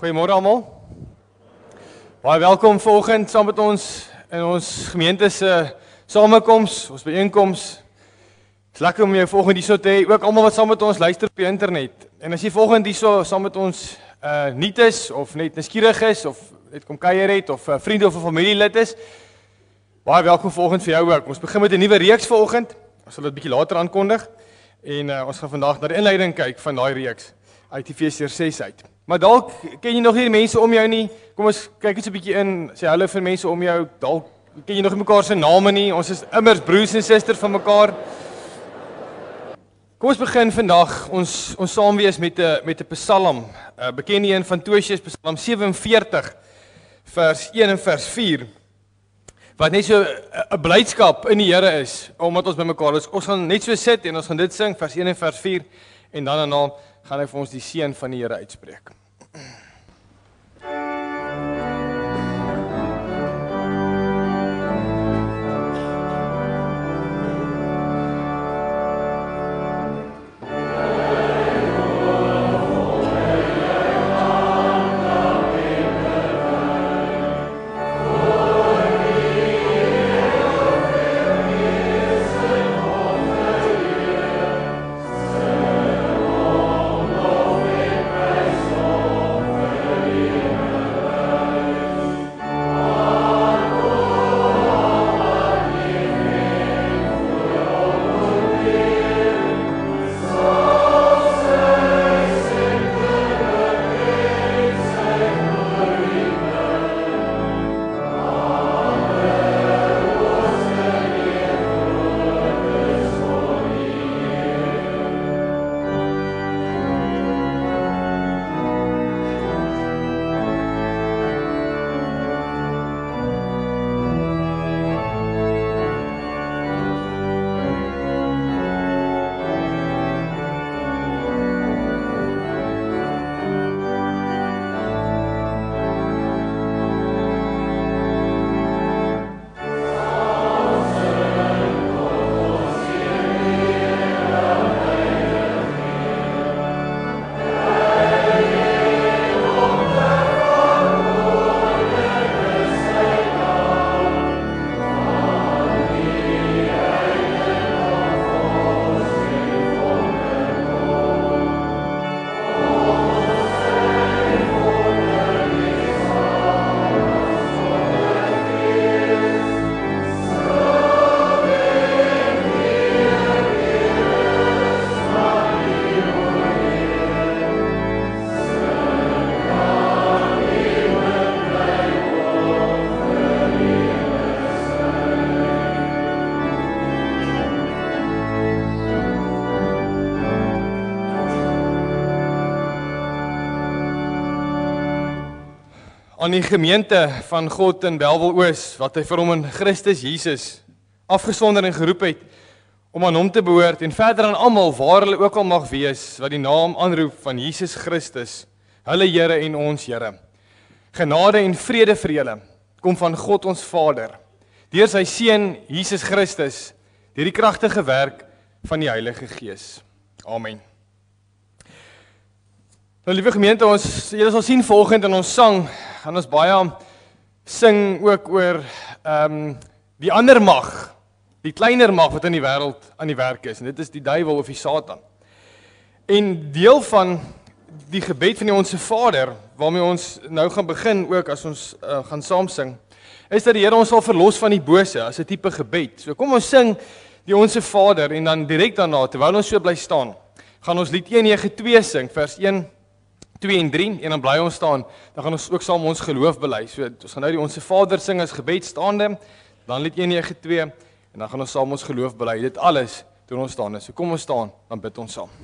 Goeiemôre almal. Baie welkom vanoggend saam met ons in ons gemeente se samekoms, ons byeenkoms. Dit is lekker om jou vanoggend hierso te hê, ook almal wat saam met ons luister op die internet. En as jy vanoggend hierso saam met ons nuut is of net nuuskierig is of net kom kuier het of 'n vriend of 'n familielid is, baie welkom vanoggend vir jou ook. Ons begin met 'n nuwe reeks vanoggend. Ons sal dit bietjie later aankondig en ons gaan vandag na die inleiding kyk van daai reeks uit Efesiërs 6 uit. Maar dalk ken jy nog nie die mense om jou nie. Kom ons kyk net 'n bietjie in, sê hallo vir mense om jou. Dalk ken jy nog nie mekaar se name nie. Ons is immers broers en susters van mekaar. Kom ons begin vandag ons saam wees met 'n Psalm, 'n bekende een van Tosje, Psalm 47 vers 1 en vers 4. Wat net so 'n blydskap in die Here is omdat ons by mekaar is. Ons gaan net so sit en ons gaan dit sing vers 1 en vers 4 en dan daarna gaan hy vir ons die seën van die Here uitspreek. Aan die gemeente van God in Bellville Oos, wat hy vir hom in Christus Jesus afgesonder en geroep het, om aan hom te behoort, en verder aan almal, waar hulle ook al mag wees, wat die naam aanroep van Jesus Christus, hulle Here en ons Here. Genade en vrede vir julle, kom van God ons Vader, deur sy Seun, Jesus Christus, deur die kragtige werk van die Heilige Gees. Amen. Nou, liewe gemeente, julle sal sien volgend in ons sang, gaan ons baie sing ook oor die ander mag, die kleiner mag wat in die wêreld aan die werk is, en dit is die duiwel of die Satan. En deel van die gebed van die Onse Vader, waarmee ons nou gaan begin ook as ons gaan saam sing, is dat die Here ons sal verlos van die bose, as 'n tipe gebed. So kom ons sing die Onse Vader, en dan direk daarna, terwyl ons so bly staan, gaan ons lied 192 sing, vers 1, 2 en 3, en dan bly ons staan, dan gaan ons ook saam ons geloof bely. So, ons gaan nou die Onse Vader sing as gebed staande, dan lied 192, en dan gaan ons saam ons geloof bely. Dit alles toe ons staan is. So kom ons staan, dan bid ons saam.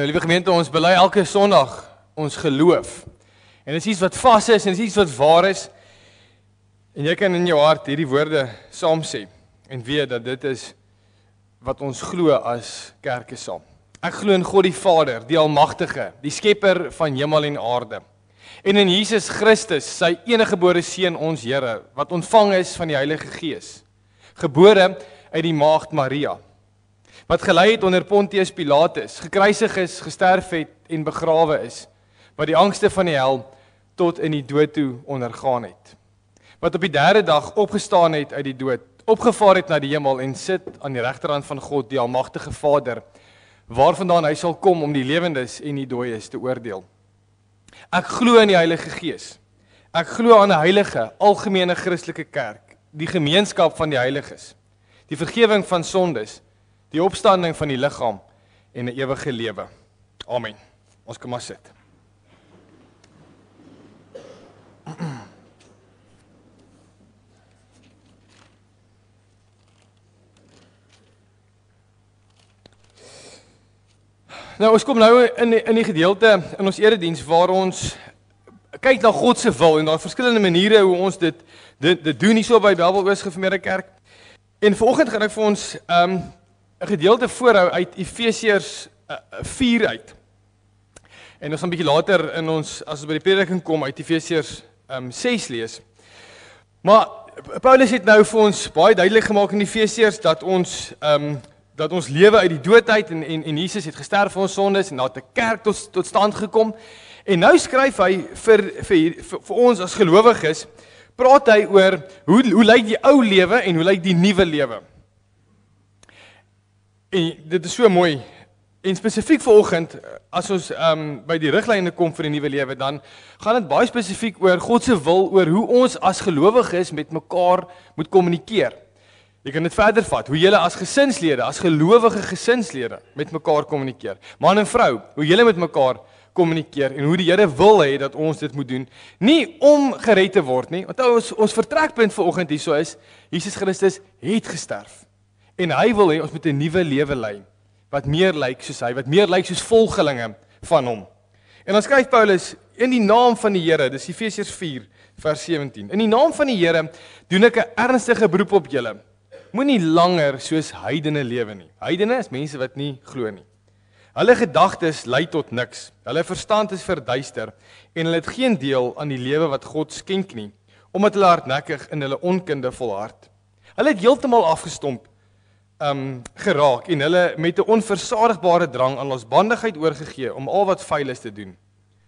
Nou, liewe gemeente, ons bely elke Sondag ons geloof. En dit is iets wat vas is en dit is iets wat waar is. En jy kan in jou hart hierdie woorde saam sê en weet dat dit is wat ons glo as kerke saam. Ek glo in God die Vader, die Almagtige, die Skepper van hemel en aarde. En in Jesus Christus, sy eniggebore Seun, ons Here, wat ontvang is van die Heilige Gees, gebore uit die maagd Maria, wat gelei het onder Pontius Pilatus, gekruisig is, gesterf het en begrawe is, wat die angste van die hel tot in die dood toe ondergaan het, wat op die derde dag opgestaan het uit die dood, opgevaar het na die hemel en sit aan die regterhand van God, die Almagtige Vader, waarvandaan hy sal kom om die lewendes en die dooies te oordeel. Ek glo in die Heilige Gees. Ek glo aan 'n heilige, algemene Christelike kerk, die gemeenskap van die heiliges, die vergifnis van sondes, die opstanding van die liggaam en 'n ewige lewe. Amen. Ons kan maar sit. Nou, ons kom nou in die gedeelte in ons erediens waar ons kyk na God se wil en daar verskillende maniere hoe ons dit doen hierso by Bybel-Oos Gereformeerde Kerk. En vanoggend gaan ek vir ons 'n gedeelte voorhou uit Efesiërs 4 uit. En ons gaan 'n bietjie later in ons as ons by die prediking kom uit Efesiërs 6 lees. Maar Paulus het nou vir ons baie duidelik gemaak in Efesiërs dat ons lewe uit die dood uit en Jesus het gesterf vir ons sondes en daar het 'n kerk tot stand gekom. En nou skryf hy vir ons as gelowiges, praat hy oor hoe lyk die ou lewe en hoe lyk die nuwe lewe. En dit is so mooi. En spesifiek vanoggend, as ons by die riglyne kom vir die nuwe lewe, dan gaan dit baie spesifiek oor God se wil, oor hoe ons as gelowiges met mekaar moet kommunikeer. Jy kan dit verder vat, hoe julle as gesinslede, as gelowige gesinslede met mekaar kommunikeer. Man en vrou, hoe julle met mekaar kommunikeer en hoe die Here wil hê dat ons dit moet doen. Nie om gered te word nie, want ons vertrekpunt vanoggend hierso is, Jesus Christus het gesterf. En hy wil hê ons moet 'n nuwe lewe lei, wat meer lyk soos hy, wat meer lyk soos volgelinge van hom. En dan skryf Paulus, in die naam van die Here, dis Efesiërs 4, vers 17, in die naam van die Here doen ek 'n ernstige beroep op julle. Moenie langer soos heidene lewe nie. Heidene is mense wat nie glo nie. Hulle gedagtes lei tot niks. Hulle verstand is verduister en hulle het geen deel aan die lewe wat God skenk nie, omdat hulle hardnekkig in hulle onkunde volhard. Hulle het heeltemal afgestomp geraak en hulle met 'n onversadigbare drang aan losbandigheid oorgegee om al wat vuil is te doen.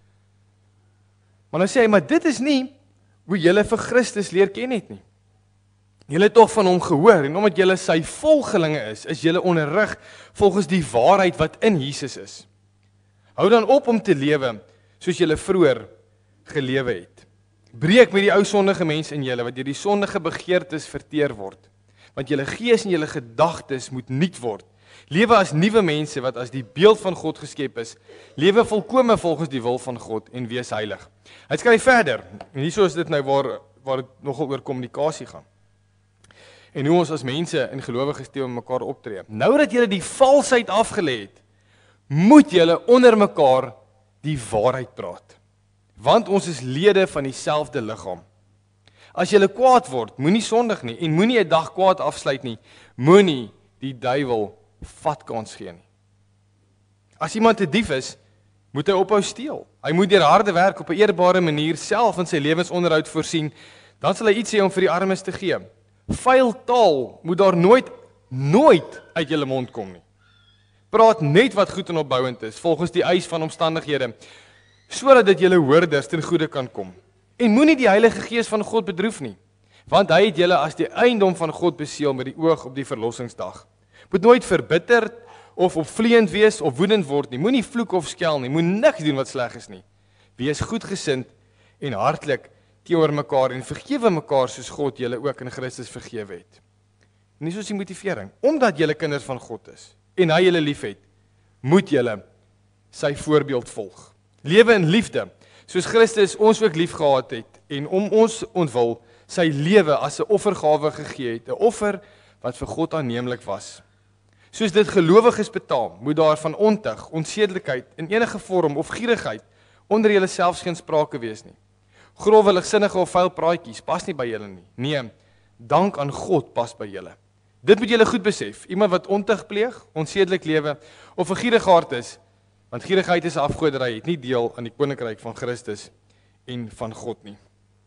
Maar nou sê hy, maar dit is nie hoe julle vir Christus leer ken het nie. Julle het tog van hom gehoor en omdat julle sy volgelinge is julle onderrig volgens die waarheid wat in Jesus is. Hou dan op om te lewe soos julle vroeër gelewe het. Breek met die ou sondige mens in julle wat deur die sondige begeertes verteer word. Want julle gees en julle gedagtes moet nuut word. Lewe as nuwe mense wat as die beeld van God geskep is. Lewe volkome volgens die wil van God en wees heilig. Hy skryf verder. En hierso is dit nou waar dit nogal oor kommunikasie gaan. En hoe ons as mense en gelowiges teenoor mekaar optree. Nou dat julle die valsheid afgelê het, moet julle onder mekaar die waarheid praat. Want ons is lede van dieselfde liggaam. As julle kwaad word, moenie sondig nie en moenie 'n dag kwaad afsluit nie. Moenie die duiwel vatkans gee nie. As iemand 'n dief is, moet hy ophou steel. Hy moet deur harde werk op 'n eerbare manier self in sy lewensonderhoud voorsien, dan sal hy iets hê om vir die armes te gee. Vuil taal moet daar nooit uit julle mond kom nie. Praat net wat goed en opbouend is, volgens die eis van omstandighede, sodat dit julle hoorders ten goeie kan kom. En moenie die Heilige Gees van God bedroef nie, want hy het julle as die eiendom van God beseël met die oog op die verlossingsdag. Moet nooit verbitterd of opvleend wees of woedend word nie, moenie vloek of skel nie, moenie niks doen wat sleg is nie. Wees goedgesind en hartlik teenoor mekaar en vergewe mekaar soos God julle ook in Christus vergewe het. En dis soos die motivering, omdat julle kinders van God is en hy julle liefhet, moet julle sy voorbeeld volg. Lewe in liefde, soos Christus ons ook lief gehad het en om ons ontwil sy lewe as 'n offergawe gegee het, 'n offer wat vir God aanneemlik was. Soos dit gelowiges betaam, moet daar van ontug, onsedelikheid in enige vorm of gierigheid onder julle selfs geen sprake wees nie. Grove, ligsinnige of vuil praatjies pas nie by julle nie. Nee, dank aan God pas by julle. Dit moet julle goed besef. Iemand wat ontug pleeg, onsedelik lewe of 'n gierige hart is, want gierigheid is 'n afgoderry, het nie deel aan die koninkryk van Christus en van God nie.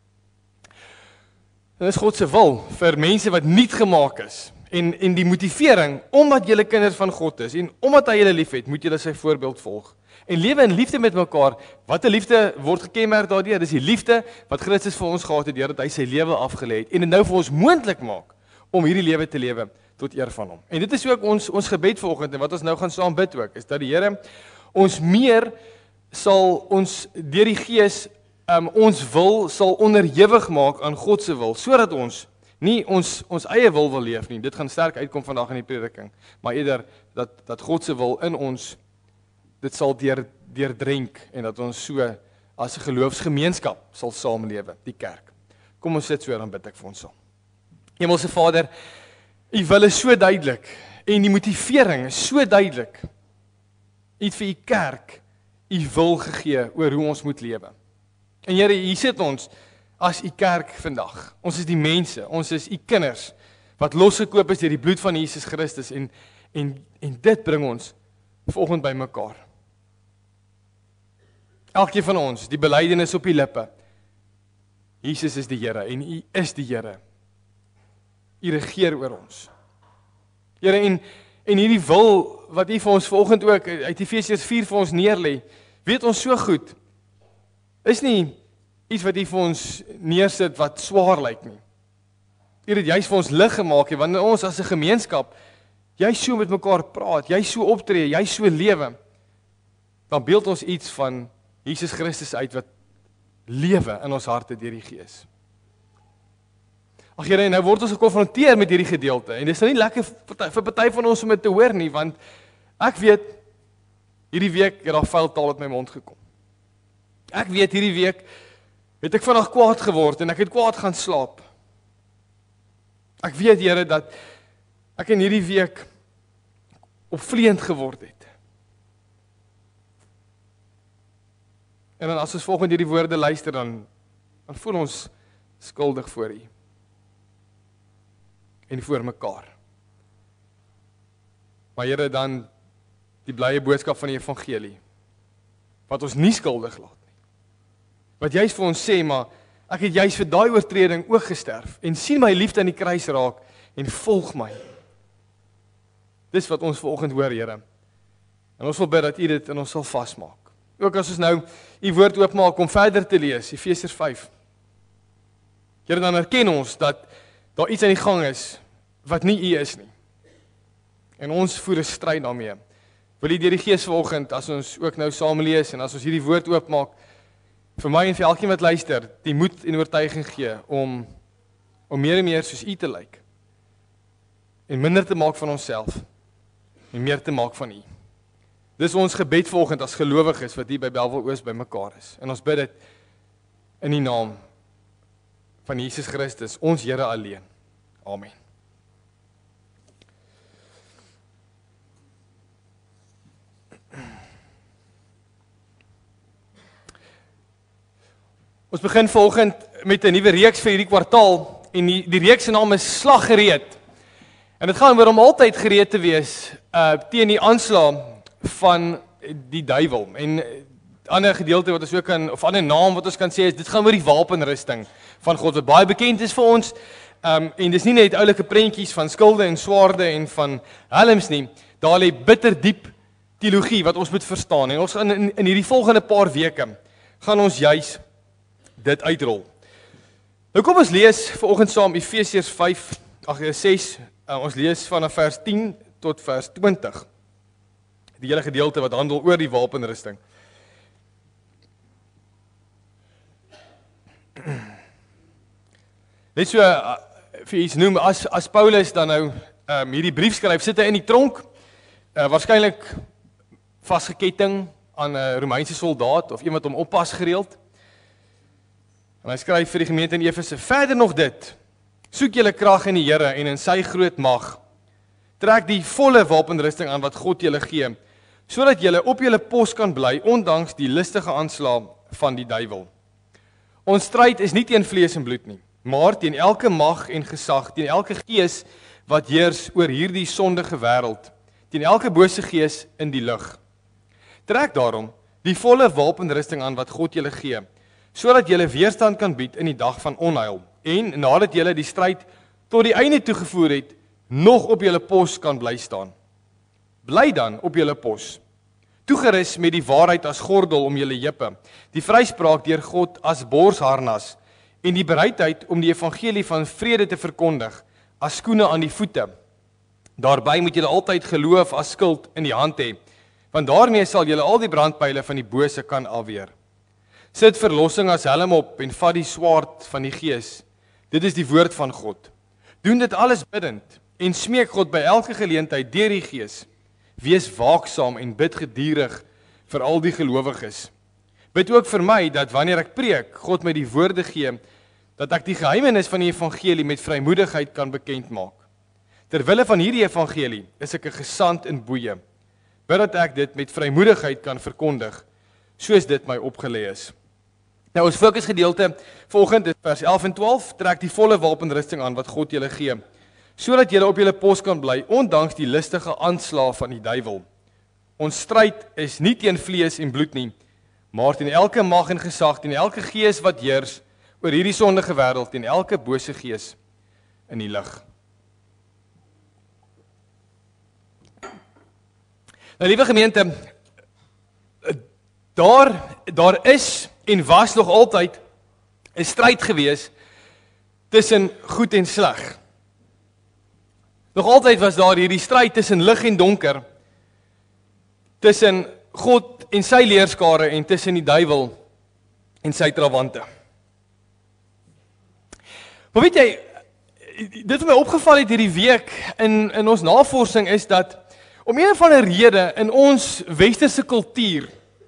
En dis God se wil vir mense wat nuut gemaak is. En die motivering, omdat julle kinders van God is en omdat hy julle liefhet, moet julle sy voorbeeld volg. En lewe in liefde met mekaar. Wat 'n liefde word gekenmerk daardeur? Dis die liefde wat Christus vir ons gehad het deurdat hy sy lewe afgelê het en dit nou vir ons moontlik maak om hierdie lewe te lewe tot eer van hom. En dit is ook ons gebed vanoggend en wat ons nou gaan saam bid ook, is dat die Here ons meer sal ons deur die Gees ons wil sal onderhewig maak aan God se wil, sodat ons nie ons eie wil leef nie. Dit gaan sterk uitkom vandag in die prediking, maar eerder dat God se wil in ons dit sal deurdrenk en dat ons so as 'n geloofsgemeenskap sal saamlewe, die kerk. Kom ons sit so dan bid ek vir ons saam. Hemelse Vader, U wil is so duidelik en die motivering is so duidelik. U het vir U kerk U wil gegee oor hoe ons moet lewe. En Here, hier sit ons as U kerk vandag. Ons is die mense, ons is U kinders wat losgekoop is deur die bloed van Jesus Christus en dit bring ons vanoggend by mekaar. Elkeen van ons, die belydenis op die lippe. Jesus is die Here en U is die Here. U regeer oor ons. Here, en hierdie wil wat U vir ons vanoggend ook uit Efesiërs 4 vir ons neerlê, weet ons so goed, is nie iets wat U vir ons neersit wat swaar lyk nie. U het juist vir ons lig gemaak, wanneer ons as 'n gemeenskap, jy so met mekaar praat, jy so optree, jy so lewe, dan beeld ons iets van Jesus Christus uit wat lewe in ons harte deur die Gees. Ag Here, nou word ons gekonfronteer met hierdie gedeelte en dit is nou nie lekker vir party van ons om dit te hoor nie, want ek weet hierdie week het daar vuil taal uit my mond gekom. Ek weet hierdie week het ek vanaand kwaad geword en ek het kwaad gaan slaap. Ek weet Here dat ek in hierdie week opvleend geword het. En dan as ons volgens hierdie woorde luister, dan voel ons skuldig voor U. En voor mekaar. Maar Here, dan die blye boodskap van die evangelie, wat ons nie skuldig laat nie. Wat juist vir ons sê, maar ek het juist vir daai oortreding ook gesterf, en sien my liefde aan die kruis raak, en volg my. Dis wat ons vanoggend hoor, Here. En ons wil bid dat U dit in ons sal vasmaak. Ook as ons nou U woord oopmaak om verder te lees, Efesiërs 5. Here, dan erken ons dat daar iets aan die gang is, wat nie U is nie. En ons voer 'n stryd daarmee. Wil U deur die Gees vanoggend, as ons ook nou saam lees, en as ons hierdie woord oopmaak, vir my en vir elkeen wat luister, die moed en oortuiging gee, om meer en meer soos U te lyk. En minder te maak van onsself, en meer te maak van U. Dis ons gebed vanoggend as gelowiges, wat hier by Bellville Oos by mekaar is. En ons bid dit in die naam van Jesus Christus, ons Here alleen. Amen. Ons begin vanoggend met 'n nuwe reeks vir hierdie kwartaal en die reeks se naam is Slag gereed. En dit gaan oor om altyd gereed te wees teen die aanslag van die duiwel. En ander gedeelte wat ons ook kan, of ander naam wat ons kan sê, is dit gaan oor die wapenrusting van God, wat baie bekend is vir ons. En dis nie net oulike prentjies van skilde en swaarde en van helms nie. Daar lê bitter diep teologie wat ons moet verstaan. En ons gaan in hierdie volgende paar weke gaan ons juis dit uitrol. Nou kom ons lees vanoggend saam Efesiërs 6. Ons lees vanaf vers 10 tot vers 20. Die hele gedeelte wat handel oor die wapenrusting. Net so vir iets noem, as Paulus dan nou hierdie brief skryf, sit hy in die tronk, waarskynlik vasgeketting aan 'n Romeinse soldaat of iemand om oppas gereeld. En hy skryf vir die gemeente in Efese: verder nog dit, soek julle krag in die Here en in sy groot mag. Trek die volle wapenrusting aan wat God julle gee, sodat julle op julle pos kan bly, ondanks die listige aanslag van die duiwel. Ons stryd is nie teen vlees en bloed nie, maar teen elke mag en gesag, teen elke gees wat heers oor hierdie sondige wêreld, teen elke bose gees in die lug. Trek daarom die volle wapenrusting aan wat God julle gee, sodat julle weerstand kan bied in die dag van onheil, en nadat julle die stryd tot die einde toegevoer het, nog op julle pos kan bly staan. Bly dan op julle pos, toegerus met die waarheid as gordel om julle heupe, die vryspraak deur God as borsharnas, en die bereidheid om die evangelie van vrede te verkondig, as skoene aan die voete. Daarby moet julle altyd geloof as skild in die hand hê, want daarmee sal julle al die brandpyle van die bose kan afweer. Sit verlossing as helm op en vat die swaard van die Gees. Dit is die woord van God. Doen dit alles bidtend en smeek God by elke geleentheid deur die Gees. Wees waaksaam en bid gedurig vir al die gelowiges. Bid ook vir my dat wanneer ek preek, God my die woorde gee, dat ek die geheimenis van die evangelie met vrymoedigheid kan bekend maak. Terwille van hierdie evangelie is ek 'n gesant in boeye, bid dat ek dit met vrymoedigheid kan verkondig, soos dit my opgelê is. Nou ons fokusgedeelte volgende is vers 11 en 12, trek die volle wapenrusting aan wat God julle gee, sodat julle op julle pos kan bly, ondanks die listige aanslag van die duiwel. Ons stryd is nie teen vlees en bloed nie, maar teen elke mag en gesag, teen elke gees wat heers oor hierdie sondige wêreld, teen elke bose gees in die lig. Nou liewe gemeente, daar is en was nog altyd 'n stryd gewees tussen goed en sleg. Nog altyd was daar hierdie stryd tussen lig en donker, tussen God en sy leerskare en tussen die duiwel en sy trawante. Maar weet jy, dit wat my opgeval het hierdie week in ons navorsing is dat om een of ander rede in ons westerse kultuur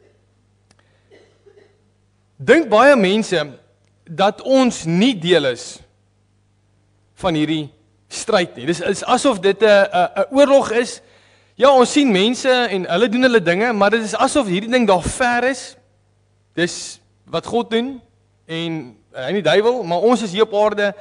dink baie mense dat ons nie deel is van hierdie stryd nie. Dis is asof dit 'n oorlog is. Ja, ons sien mense en hulle doen hulle dinge, maar dit is asof hierdie ding daar ver is. Dis wat God doen en hy die duiwel, maar ons is hier op aarde.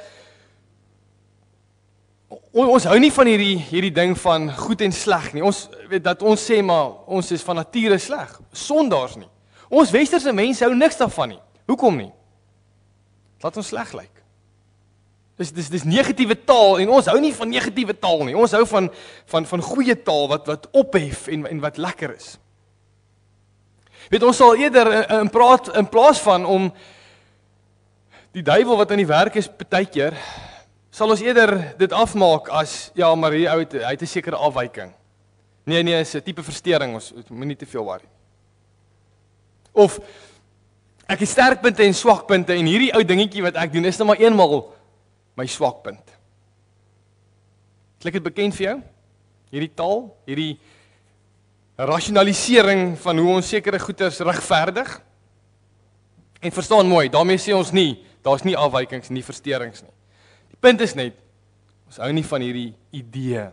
Ons hou nie van hierdie ding van goed en sleg nie. Ons weet dat ons sê maar ons is van nature sleg, sondaars nie. Ons westerse mense hou niks daarvan nie. Hoekom nie? Laat ons sleg lyk. Dis negatiewe taal en ons hou nie van negatiewe taal nie. Ons hou van goeie taal wat ophef en wat lekker is. Weet ons sal eerder in plaas van om die duiwel wat aan die werk is partykeer, sal ons eerder dit afmaak as ja, maar hy het 'n sekere afwyking. Nee, is 'n tipe verstoring, ons moenie te veel worry. Of ek het sterkpunte en swakpunte en hierdie ou dingetjie wat ek doen is nou maar eenmal my swakpunt. Klink dit bekend vir jou? Hierdie taal, hierdie rasionalisering van hoe ons sekere goeders regverdig. En verstaan mooi, daarmee sê ons nie, daar's nie afwykings nie, versteurings nie. Die punt is net, ons hou nie van hierdie idee.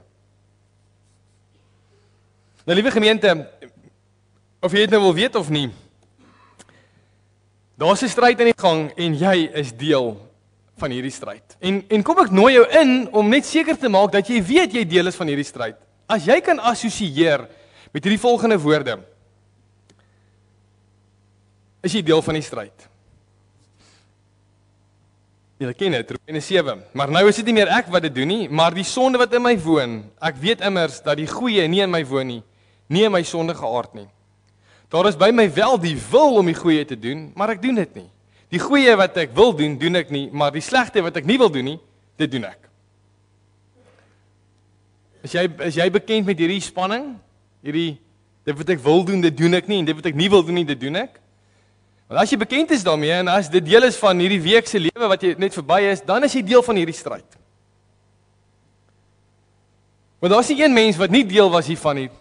Nou liewe gemeente, of jy dit nou wil weet of nie, daar's 'n stryd in die gang en jy is deel van hierdie stryd. En kom ek nooi jou in om net seker te maak dat jy weet jy deel is van hierdie stryd. As jy kan assosieer met hierdie volgende woorde, is jy deel van die stryd. Jy ken dit, Romeine 7. Maar nou is dit nie meer ek wat dit doen nie, maar die sonde wat in my woon. Ek weet immers dat die goeie nie in my woon nie, nie in my sondige aard nie. Daar is by my wel die wil om die goeie te doen, maar ek doen dit nie. Die goeie wat ek wil doen, doen ek nie, maar die slegte wat ek nie wil doen nie, dit doen ek. Is jy bekend met hierdie spanning? Dit wat ek wil doen, dit doen ek nie, en dit wat ek nie wil doen nie, dit doen ek? Want as jy bekend is daarmee, en as dit deel is van hierdie week se lewe wat jy net verby is, dan is jy deel van hierdie stryd. Want daar is nie een mens wat nie deel was hiervan nie.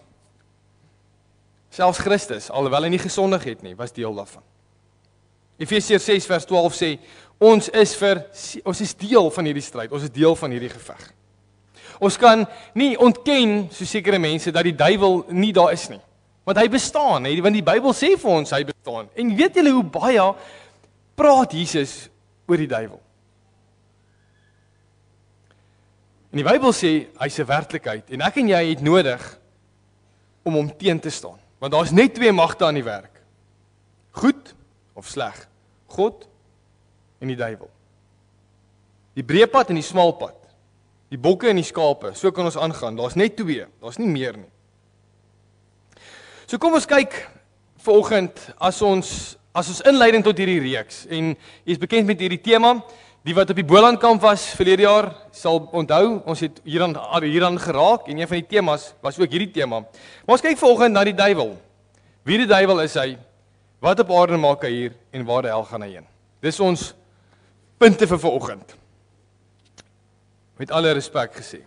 Selfs Christus, alhoewel hy nie gesondig het nie, was deel daarvan. Efesiërs 6 vers 12 sê, ons is deel van hierdie stryd, ons is deel van hierdie geveg. Ons kan nie ontken, so sekere mense, dat die duiwel nie daar is nie. Want hy bestaan, want die Bybel sê vir ons hy bestaan. En weet julle hoe baie praat Jesus oor die duiwel? En die Bybel sê hy's 'n werklikheid en ek en jy het nodig om hom teen te staan. Want daar's net twee magte aan die werk. Goed of sleg. God en die duiwel. Die breë pad en die smal pad. Die bokke en die skape. So kan ons aangaan. Daar's net twee. Daar's nie meer nie. So kom ons kyk vanoggend as ons inleiding tot hierdie reeks. En jy is bekend met hierdie tema. Die wat op die Bolandkamp was verlede jaar sal onthou, ons het hieraan geraak en een van die temas was ook hierdie tema. Maar ons kyk vanoggend na die duiwel. Wie die duiwel is hy? Wat op aarde maak hy hier en waar die hel gaan hy heen? Dis ons punte vir vanoggend. Met alle respek gesê.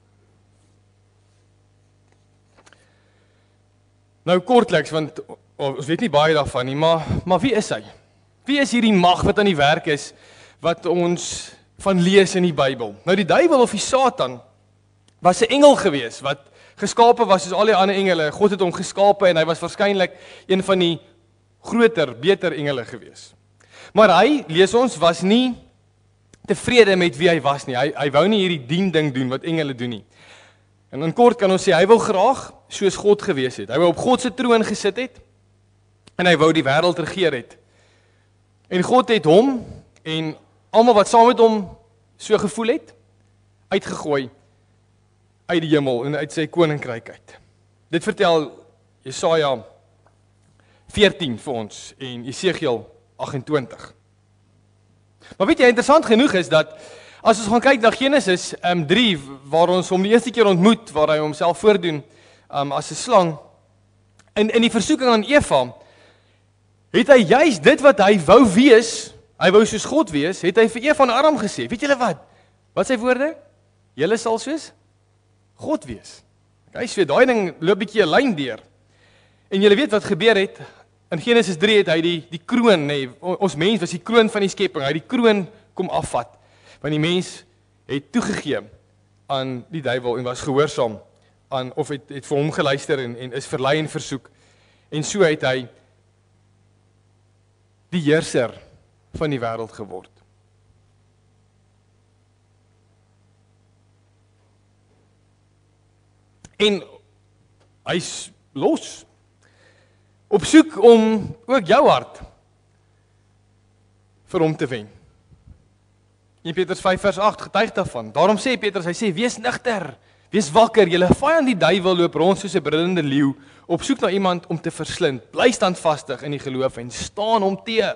Nou kortliks, want ons weet nie baie daarvan nie, maar wie is hy? Wie is hierdie mag wat aan die werk is, wat ons van lees in die Bybel? Nou die duiwel of die Satan was 'n engel gewees, wat geskape was soos al die ander engele. God het hom geskape en hy was waarskynlik een van die groter, beter engele gewees. Maar hy, lees ons, was nie tevrede met wie hy was nie. Hy wou nie hierdie ding doen wat engele doen nie. En in kort kan ons sê, hy wou graag soos God gewees het. Hy wou op God se troon gesit het, en hy wou die wêreld regeer het. En God het hom, en almal wat saam met hom so gevoel het, uitgegooi uit die hemel en uit sy koninkryk uit. Dit vertel Jesaja 14 vir ons en Esegiel 28. Maar weet jy, interessant genoeg is dat as ons gaan kyk na Genesis 3, waar ons hom die eerste keer ontmoet, waar hy homself voordoen as 'n slang, in die versoeking aan Eva, het hy juist dit wat hy wou wees, hy wou soos God wees, het hy vir Eva en Adam gesê. Weet julle wat? Wat sy woorde? Julle sal soos God wees. Okay, so daai ding loop bietjie 'n lyn deur. En julle weet wat gebeur het? In Genesis 3 het hy die kroon, ons mens was die kroon van die skepping, hy het die kroon kom afvat, want die mens het toegegee aan die duiwel en was gehoorsaam aan, of het vir hom geluister en is verlei en versoek, en so het hy die heerser van die wêreld geword. En hy's los, op soek om ook jou hart vir hom te wen. 1 Petrus 5 vers 8 getuig daarvan. Daarom sê Petrus, hy sê, wees nigter, wees wakker, julle vyand die duiwel loop rond soos 'n brullende leeu, op soek na iemand om te verslind. Bly standvastig in die geloof en staan hom te.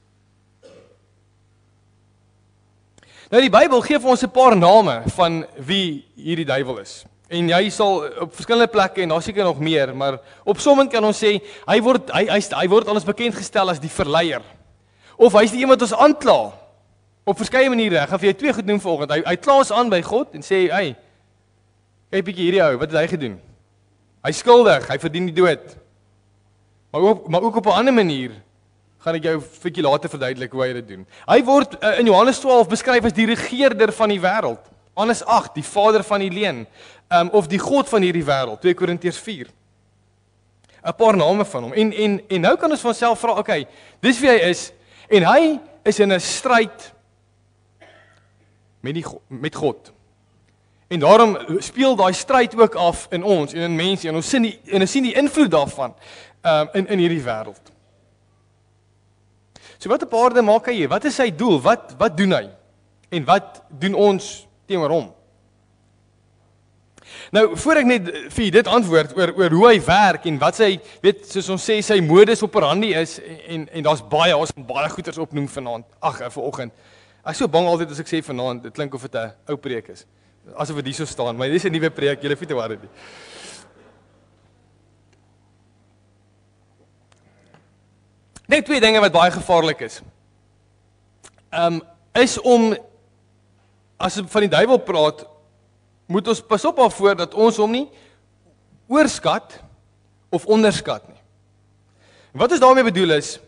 Nou die Bybel gee vir ons 'n paar name van wie hierdie duiwel is. En jy sal op verskillende plekke, en daar seker nog meer, maar op sommige kan ons sê, hy word alles bekend gestel as die verleier. Of hy is die een wat ons aankla, op verskeie maniere. Ek gaan vir jou twee goed noem vanoggend. Hy kla ons aan by God, en sê, hey, kyk bietjie hierdie ou, wat het hy gedoen? Hy is skuldig, hy verdien die dood. Maar ook op 'n ander manier, gaan ek jou 'n bietjie later verduidelik hoe hy dit doen. Hy word in Johannes 12 beskryf as die regeerder van die wêreld. Johannes 8, die vader van die leuen, of die God van hierdie wêreld, 2 Korintiërs 4. 'n Paar name van hom. En nou kan ons van onsself vra, okay, dis wie hy is, en hy is in 'n stryd met God. En daarom speel daai stryd ook af in ons en in mense, en ons sien die invloed daarvan in hierdie wêreld. So wat op aarde maak hy hier? Wat is sy doel? Wat doen hy? En wat doen ons teenoor hom? Nou, voor ek net vir julle dit antwoord oor hoe hy werk en wat sy, weet, soos ons sê, sy modus operandi is, en daar's ons kan baie goeders opnoem vanaand, vanoggend. Ek is so bang altyd as ek sê vanaand, dit klink of dit 'n ou preek is. Asof dit hier so staan, maar dis 'n nuwe preek, julle hoef nie te worry nie. Net twee dinge wat baie gevaarlik is. Is om, as ons van die duiwel praat, moet ons pas op daarvoor dat ons hom nie oorskat of onderskat nie. Wat ons daarmee bedoel is,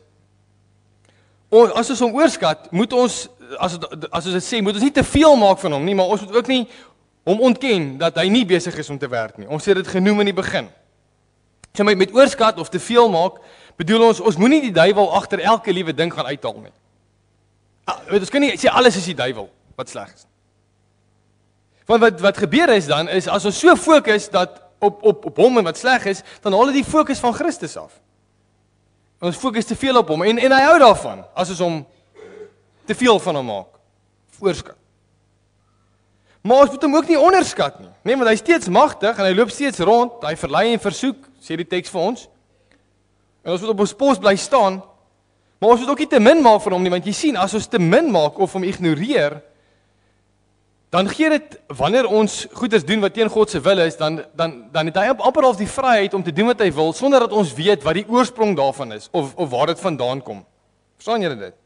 as ons hom oorskat, moet ons, as ons dit sê, moet ons nie te veel maak van hom nie, maar ons moet ook nie hom ontken dat hy nie besig is om te werk nie. Ons het dit genoem in die begin. So met oorskat of te veel maak, bedoel ons moenie die duiwel agter elke liewe ding gaan uithaal nie. Ons kan nie sê alles is die duiwel wat sleg is. Want wat gebeur is dan, is as ons so fokus dat op hom en wat sleg is, dan haal dit die fokus van Christus af. Ons fokus te veel op hom, en hy hou daarvan, as ons hom te veel van hom maak. Oorskat. Maar ons moet hom ook nie onderskat nie. Nee, want hy is steeds magtig, en hy loop steeds rond, hy verlei en versoek, sê die teks vir ons. En ons moet op ons pos bly staan, maar ons moet ook nie te min maak van hom nie, want jy sien, as ons te min maak, of hom ignoreer, dan gee dit, wanneer ons goeders doen wat teen God se wil is, dan het hy amper al die vryheid om te doen wat hy wil, sonder dat ons weet wat die oorsprong daarvan is, of waar dit vandaan kom. Verstaan julle dit?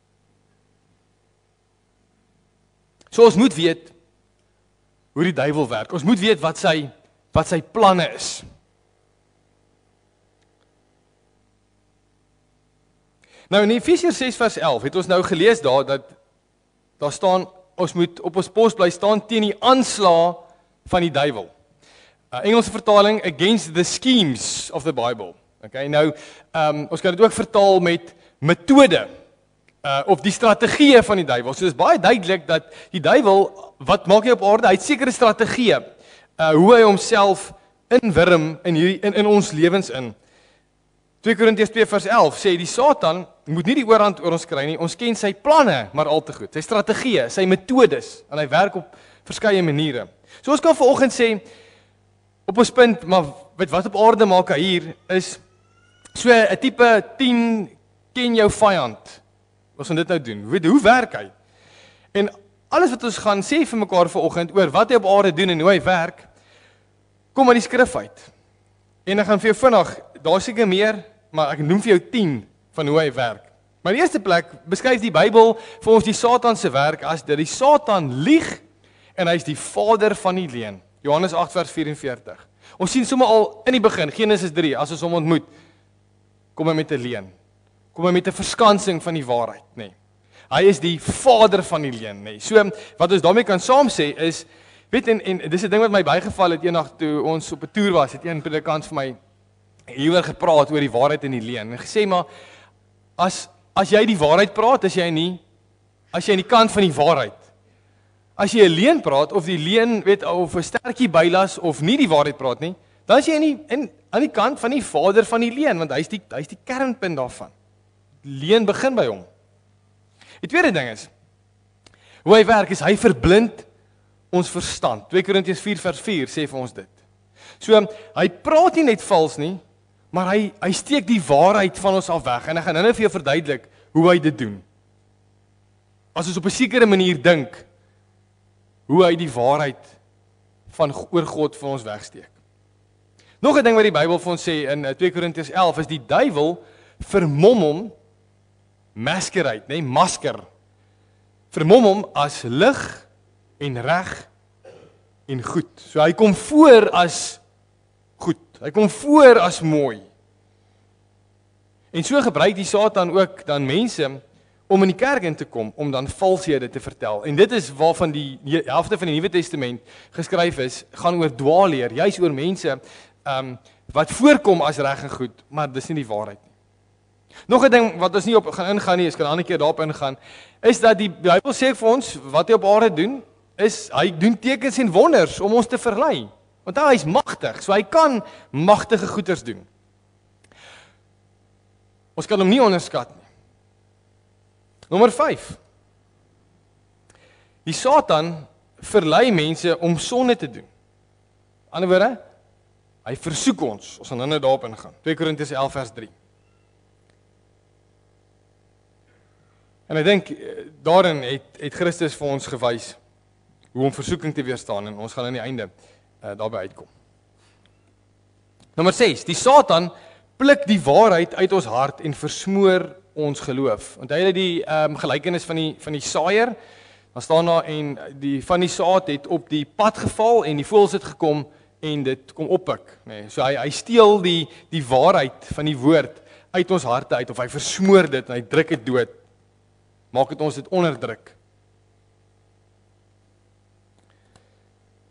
So ons moet weet hoe die duiwel werk. Ons moet weet wat sy planne is. Nou in Efesiërs 6 vers 11 het ons nou gelees daar staan, ons moet op ons pos bly staan teen die aanslae van die duiwel. Engelse vertaling, against the schemes of the Bible. Okay, nou, ons kan dit ook vertaal met metode, of die strategieë van die duiwel. So dit is baie duidelik dat die duiwel, wat maak hy op aarde? Hy het sekere strategieë, hoe hy homself inwurm in ons lewens in. 2 Korintiërs 2 vers 11 sê, die Satan moet nie die oorhand oor ons kry nie, ons ken sy planne, maar al te goed, sy strategieë, sy metodes, en hy werk op verskeie maniere. So ons kan vanoggend sê, op ons punt, maar wat op aarde maak hy hier, is so 'n tipe 10 ken jou vyand. Ons gaan dit nou doen. Hoe werk hy? En alles wat ons gaan sê vir mekaar vanoggend oor wat hy op aarde doen en hoe hy werk, kom uit die skrif uit. En ek gaan vir jou vinnig, daar seker meer, maar ek noem vir jou 10 van hoe hy werk. Maar in die eerste plek beskryf die Bybel vir ons die Satan se werk as dat die Satan lieg en hy is die vader van die leuen. Johannes 8 vers 44. Ons sien sommer al in die begin, Genesis 3, as ons hom ontmoet, kom hy met 'n leuen. Kom hy met 'n verskansing van die waarheid, nê. Hy is die vader van die leuen, nê. So wat ons daarmee kan saam sê is, weet en dis 'n ding wat my bygeval het eendag toe ons op 'n toer was, het een predikant vir my hieroor gepraat oor die waarheid en die leuen. En gesê maar as jy die waarheid praat, as jy in die kant van die waarheid. As jy 'n leuen praat of die leuen, weet of 'n stertjie bylas of nie die waarheid praat nie, dan is jy aan die kant van die vader van die leuen, want hy's die kernpunt daarvan. Leuen begin by hom. Die tweede ding is, hoe hy werk is, hy verblind ons verstand. 2 Korintiërs 4 vers 4 sê vir ons dit. So, hy praat nie net vals nie, maar hy steek die waarheid van ons af weg, en ek gaan nou vir jou verduidelik hoe hy dit doen. As ons op 'n sekere manier dink, hoe hy die waarheid oor God van ons wegsteek. Nog 'n ding wat die Bybel vir ons sê in 2 Korintiërs 11 is die duiwel vermom hom, masquerade, nee, masker. Vermom hom as lig en reg en goed. So hy kom voor as goed. Hy kom voor as mooi. En so gebruik die Satan ook dan mense om in die kerk in te kom, om dan valshede te vertel. En dit is waarvan die helfte van die Nuwe Testament geskryf is, gaan oor dwaalleer, juis oor mense wat voorkom as reg en goed, maar dis nie die waarheid nie. Nog 'n ding wat ons nie op gaan ingaan nie, ek kan 'n ander keer daarop ingaan, is dat die Bybel sê vir ons, wat hy op aarde doen, is, hy doen tekens en wonders om ons te verlei. Want hy is magtig, so hy kan magtige goeders doen. Ons kan hom nie onderskat nie. Nommer 5. Die Satan verlei mense om sonde te doen. Aan die ander woorde, hy versoek ons gaan nou daarop ingaan. 2 Korintiërs 11 vers 3. En ek dink, daarin het Christus vir ons gewys hoe om versoeking te weerstaan, en ons gaan aan die einde daarby uitkom. Nommer 6, die Satan pluk die waarheid uit ons hart en versmoor ons geloof. Onthou julle die gelykenis van die saaier? Dan staan daar, en van die saad het op die pad geval, en die voëls het gekom, en dit kom oppik. Nee, so hy steel die waarheid van die woord uit ons harte uit, of hy versmoor dit, en hy druk dit dood. Maak het ons dit onderdruk.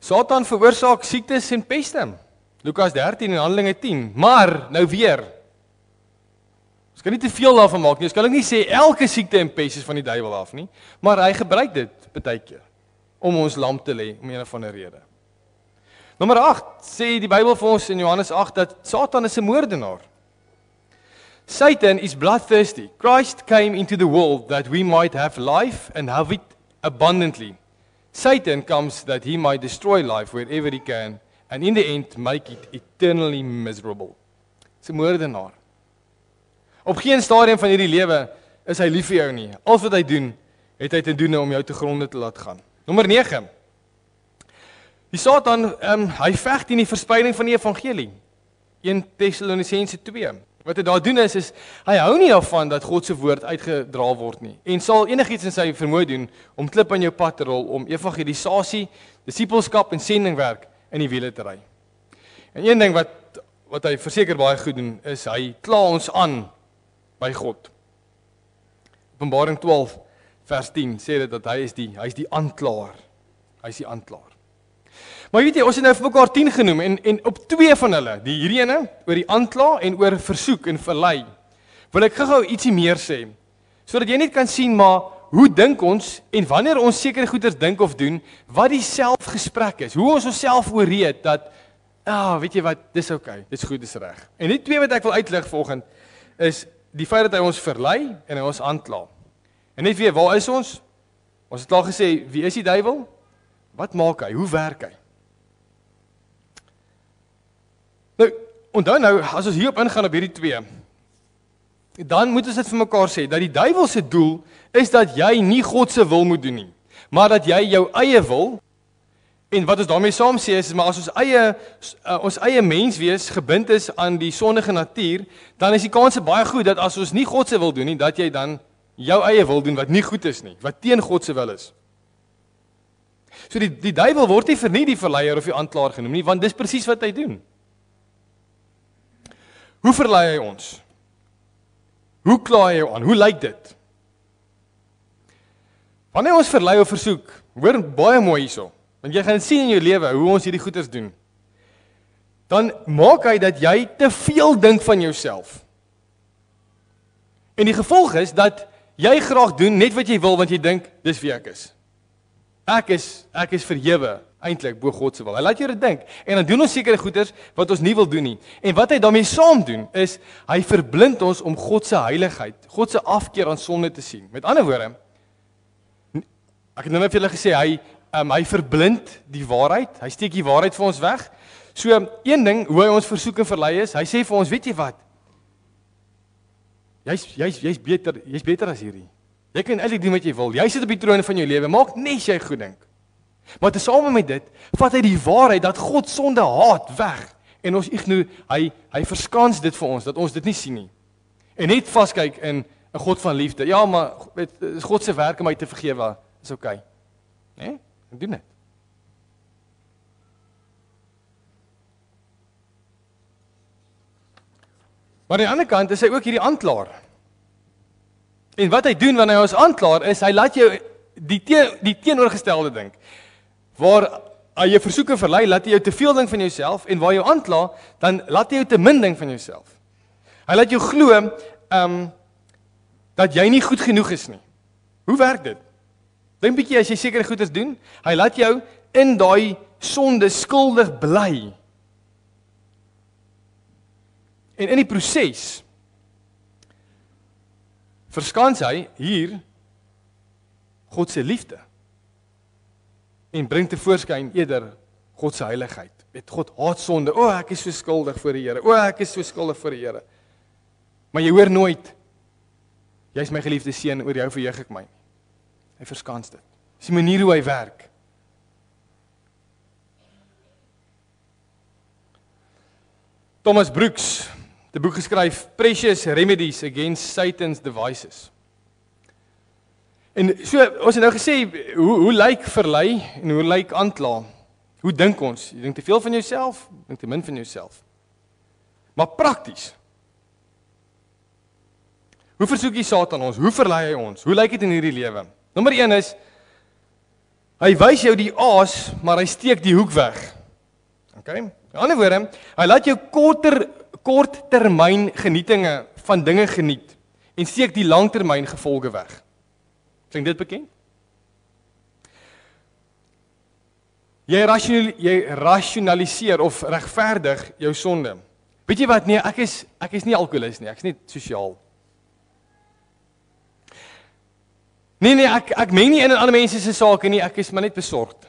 Satan veroorsaak siektes en peste. Lukas 13 en Handelinge 10. Maar, nou weer. Ons kan nie te veel daarvan maak nie. Ons kan ook nie sê elke siekte en pes is van die duiwel af nie. Maar hy gebruik dit baie keer om ons lam te lê om een of ander rede. Nommer 8 sê die Bybel vir ons in Johannes 8 dat Satan is 'n moordenaar. Satan is bloodthirsty. Christ came into the world that we might have life and have it abundantly. Satan comes that he might destroy life wherever he can and in the end make it eternally miserable. Dis 'n moordenaar. Op geen stadium van hierdie lewe is hy lief vir jou nie. Alles wat hy doen, het hy te doen om jou te gronde te laat gaan. Nommer 9. Die Satan, hy veg teen die verspreiding van die evangelie. 1 Tessalonisense 2. Wat hy daar doen is hy hou nie daarvan dat God se woord uitgedra word nie. En sal enigiets in sy vermoë doen om klip aan jou pad te rol om evangelisasie, disippelskap en sendingwerk in die wiele te ry. En een ding wat hy verseker baie goed doen is hy kla ons aan by God. Openbaring 12 vers 10 sê dit dat hy is die aanklaer. Hy is die aanklaer. Maar weet jy, ons het nou vir mekaar 10 genoem en op 2 van hulle, hierdie ene oor die aankla en oor versoek en verlei, wil ek gou ietsie meer sê, sodat jy net kan sien maar hoe dink ons en wanneer ons sekere goeders dink of doen, wat die selfgesprek is, hoe ons onsself ooreed dat weet jy wat, dis okay, dis goed, dis reg. En die 2 wat ek wil uitlig vanoggend is die feit dat hy ons verlei en hy ons aankla. En net weer, waar is ons? Ons het al gesê, wie is die duiwel? Wat maak hy? Hoe werk hy? Nou, onthou nou, as ons hierop ingaan op hierdie 2, dan moet ons dit vir mekaar sê, dat die duiwel se doel is dat jy nie God se wil moet doen nie, maar dat jy jou eie wil, en wat ons daarmee saam sê is, maar as ons eie menswees gebind is aan die sondige natuur, dan is die kans baie goed, dat as ons nie God se wil doen nie, dat jy dan jou eie wil doen, wat nie goed is nie, wat teen God se wil is. So die duiwel word nie vir nie die verleier of die aanklaer genoem nie, want dis presies wat hy doen. Hoe verlei hy ons? Hoe kla hy jou aan? Hoe lyk dit? Wanneer ons verlei of versoek, hoor baie mooi hierso, want jy gaan sien in jou lewe hoe ons hierdie goeders doen. Dan maak hy dat jy te veel dink van jouself. En die gevolg is dat jy graag doen net wat jy wil, want jy dink dis wie ek is. Ek is verhewe eintlik bo God se wil. Hy laat jou dit dink. En dan doen ons sekere goeders wat ons nie wil doen nie. En wat hy daarmee saam doen is hy verblind ons om God se heiligheid, God se afkeer aan sonde te sien. Met ander woorde, ek het nou net vir julle gesê hy verblind die waarheid. Hy steek die waarheid vir ons weg. So een ding hoe hy ons versoek en verlei is, hy sê vir ons, weet jy wat? Jy's beter as hierdie. Jy kan eintlik doen wat jy wil. Jy sit op die troon van jou lewe. Maak net jy goed dink. Maar tesame met dit, vat hy die waarheid dat God sonde haat weg. En ons hy verskans dit vir ons, dat ons dit nie sien nie. En net vaskyk in 'n God van liefde. Ja, maar weet, is God se werk om my te vergewe. Is okay. Né? Ek doen dit. Maar aan die ander kant is hy ook hierdie aanklaer. En wat hy doen wanneer hy ons aanklaar is, hy laat jou die teenoorgestelde dink. Waar hy jou versoeke verlei, laat hy jou te veel dink van jouself, en waar jy jou aankla, dan laat hy jou te min dink van jouself. Hy laat jou glo dat jy nie goed genoeg is nie. Hoe werk dit? Dink bietjie as jy sekere goeders doen, hy laat jou in daai sonde skuldig bly. En in die proses verskans hy hier God se liefde en bring te voorskyn eerder God se heiligheid. Weet, God haat sonde. O, ek is so skuldig voor die Here. O, ek is so skuldig voor die Here. Maar jy hoor nooit, jy is my geliefde seun, oor jou verheug ek my. Hy verskans dit. Dis die manier hoe hy werk. Thomas Brooks het 'n boek geskryf, Precious Remedies Against Satan's Devices. En so, ons het nou gesê, hoe lyk verlei en hoe lyk aankla? Hoe dink ons? Jy dink te veel van jouself, dink te min van jouself. Maar prakties. Hoe versoek jy Satan ons? Hoe verlei hy ons? Hoe lyk dit in hierdie lewe? Nommer 1 is, Hy wys jou die aas, maar hy steek die hoek weg. Okay? In ander woorde, hy laat jou korttermyn genietinge van dinge geniet en steek die langtermyn gevolge weg. Klink dit bekend? Jy rasionaliseer of regverdig jou sonde. Weet jy wat? Nee, ek is nie alkoholist nie, ek is net sosiaal. Nee, ek meng nie in ander mense se sake nie, ek is maar net besorgd.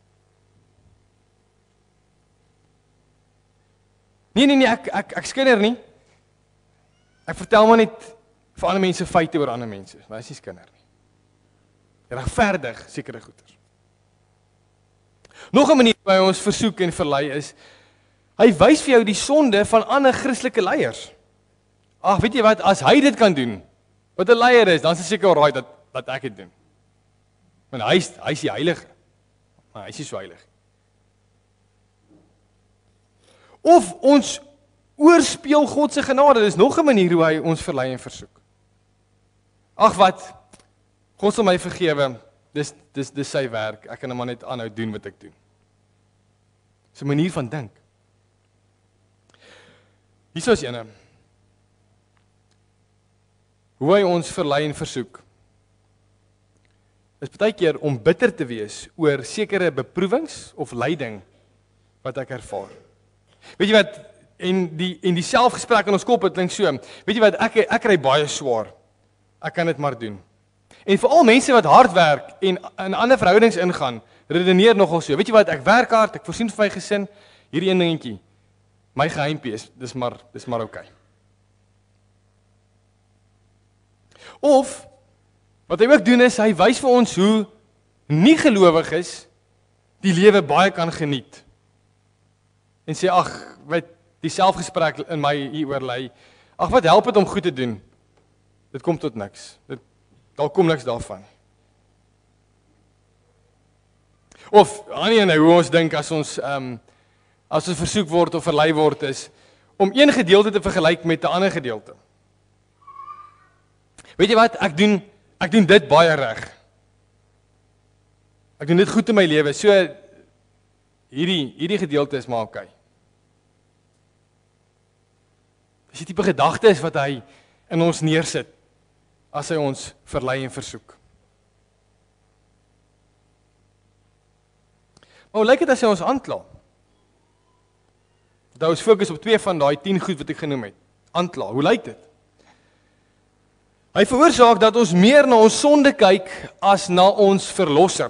Nee, ek skinder nie. Ek vertel maar net vir ander mense feite oor ander mense, maar ek is nie skinder nie. Regverdig sekere goeders. Nog 'n manier waar hy ons versoek en verlei is, hy wys vir jou die sonde van ander Christelike leiers. Ag, weet jy wat, as hy dit kan doen, wat 'n leier is, dan is dit seker alraai dat ek dit doen. Want hy is die heilige, maar hy is nie so heilig. Of ons oorspeel God se genade, dis nog 'n manier hoe hy ons verlei en versoek. Ag wat, God sal my vergewe, dis sy werk, ek kan hom maar net aanhou doen wat ek doen. Dis 'n manier van dink. Hier is ene. Hoe hy ons verlei en versoek, is baie keer om bitter te wees oor sekere beproewings of lyding wat ek ervaar. Weet jy wat, en die selfgesprek in ons kop, het klink so, weet jy wat, ek kry baie swaar, ek kan dit maar doen. En vir al mense wat hard werk en in ander verhoudings ingaan, redeneer nogal so, weet jy wat, ek werk hard, ek voorsien vir my gesin, hierdie een dingetjie, my geheimpie is, dis maar okay. Of, wat hy ook doen is, hy wys vir ons hoe nie gelowiges die lewe baie kan geniet. En sê, ag, weet, die selfgesprek in my hieroor lei, ag, wat help het om goed te doen? Dit kom tot niks. Daar kom niks daarvan. Of, ander hoe ons dink as ons versoek word of verlei word is, om een gedeelte te vergelyk met 'n ander gedeelte. Weet jy wat, ek doen dit baie reg. Ek doen dit goed in my lewe, so hierdie gedeelte is maar okay. Dis die tipe gedagtes wat hy in ons neersit, as hy ons verlei en versoek. Maar hoe lyk dit as hy ons aankla? Dat ons fokus op 2 van daai 10 goed wat ek genoem het. Aankla, hoe lyk dit? Hy veroorsaak dat ons meer na ons sonde kyk as na ons verlosser.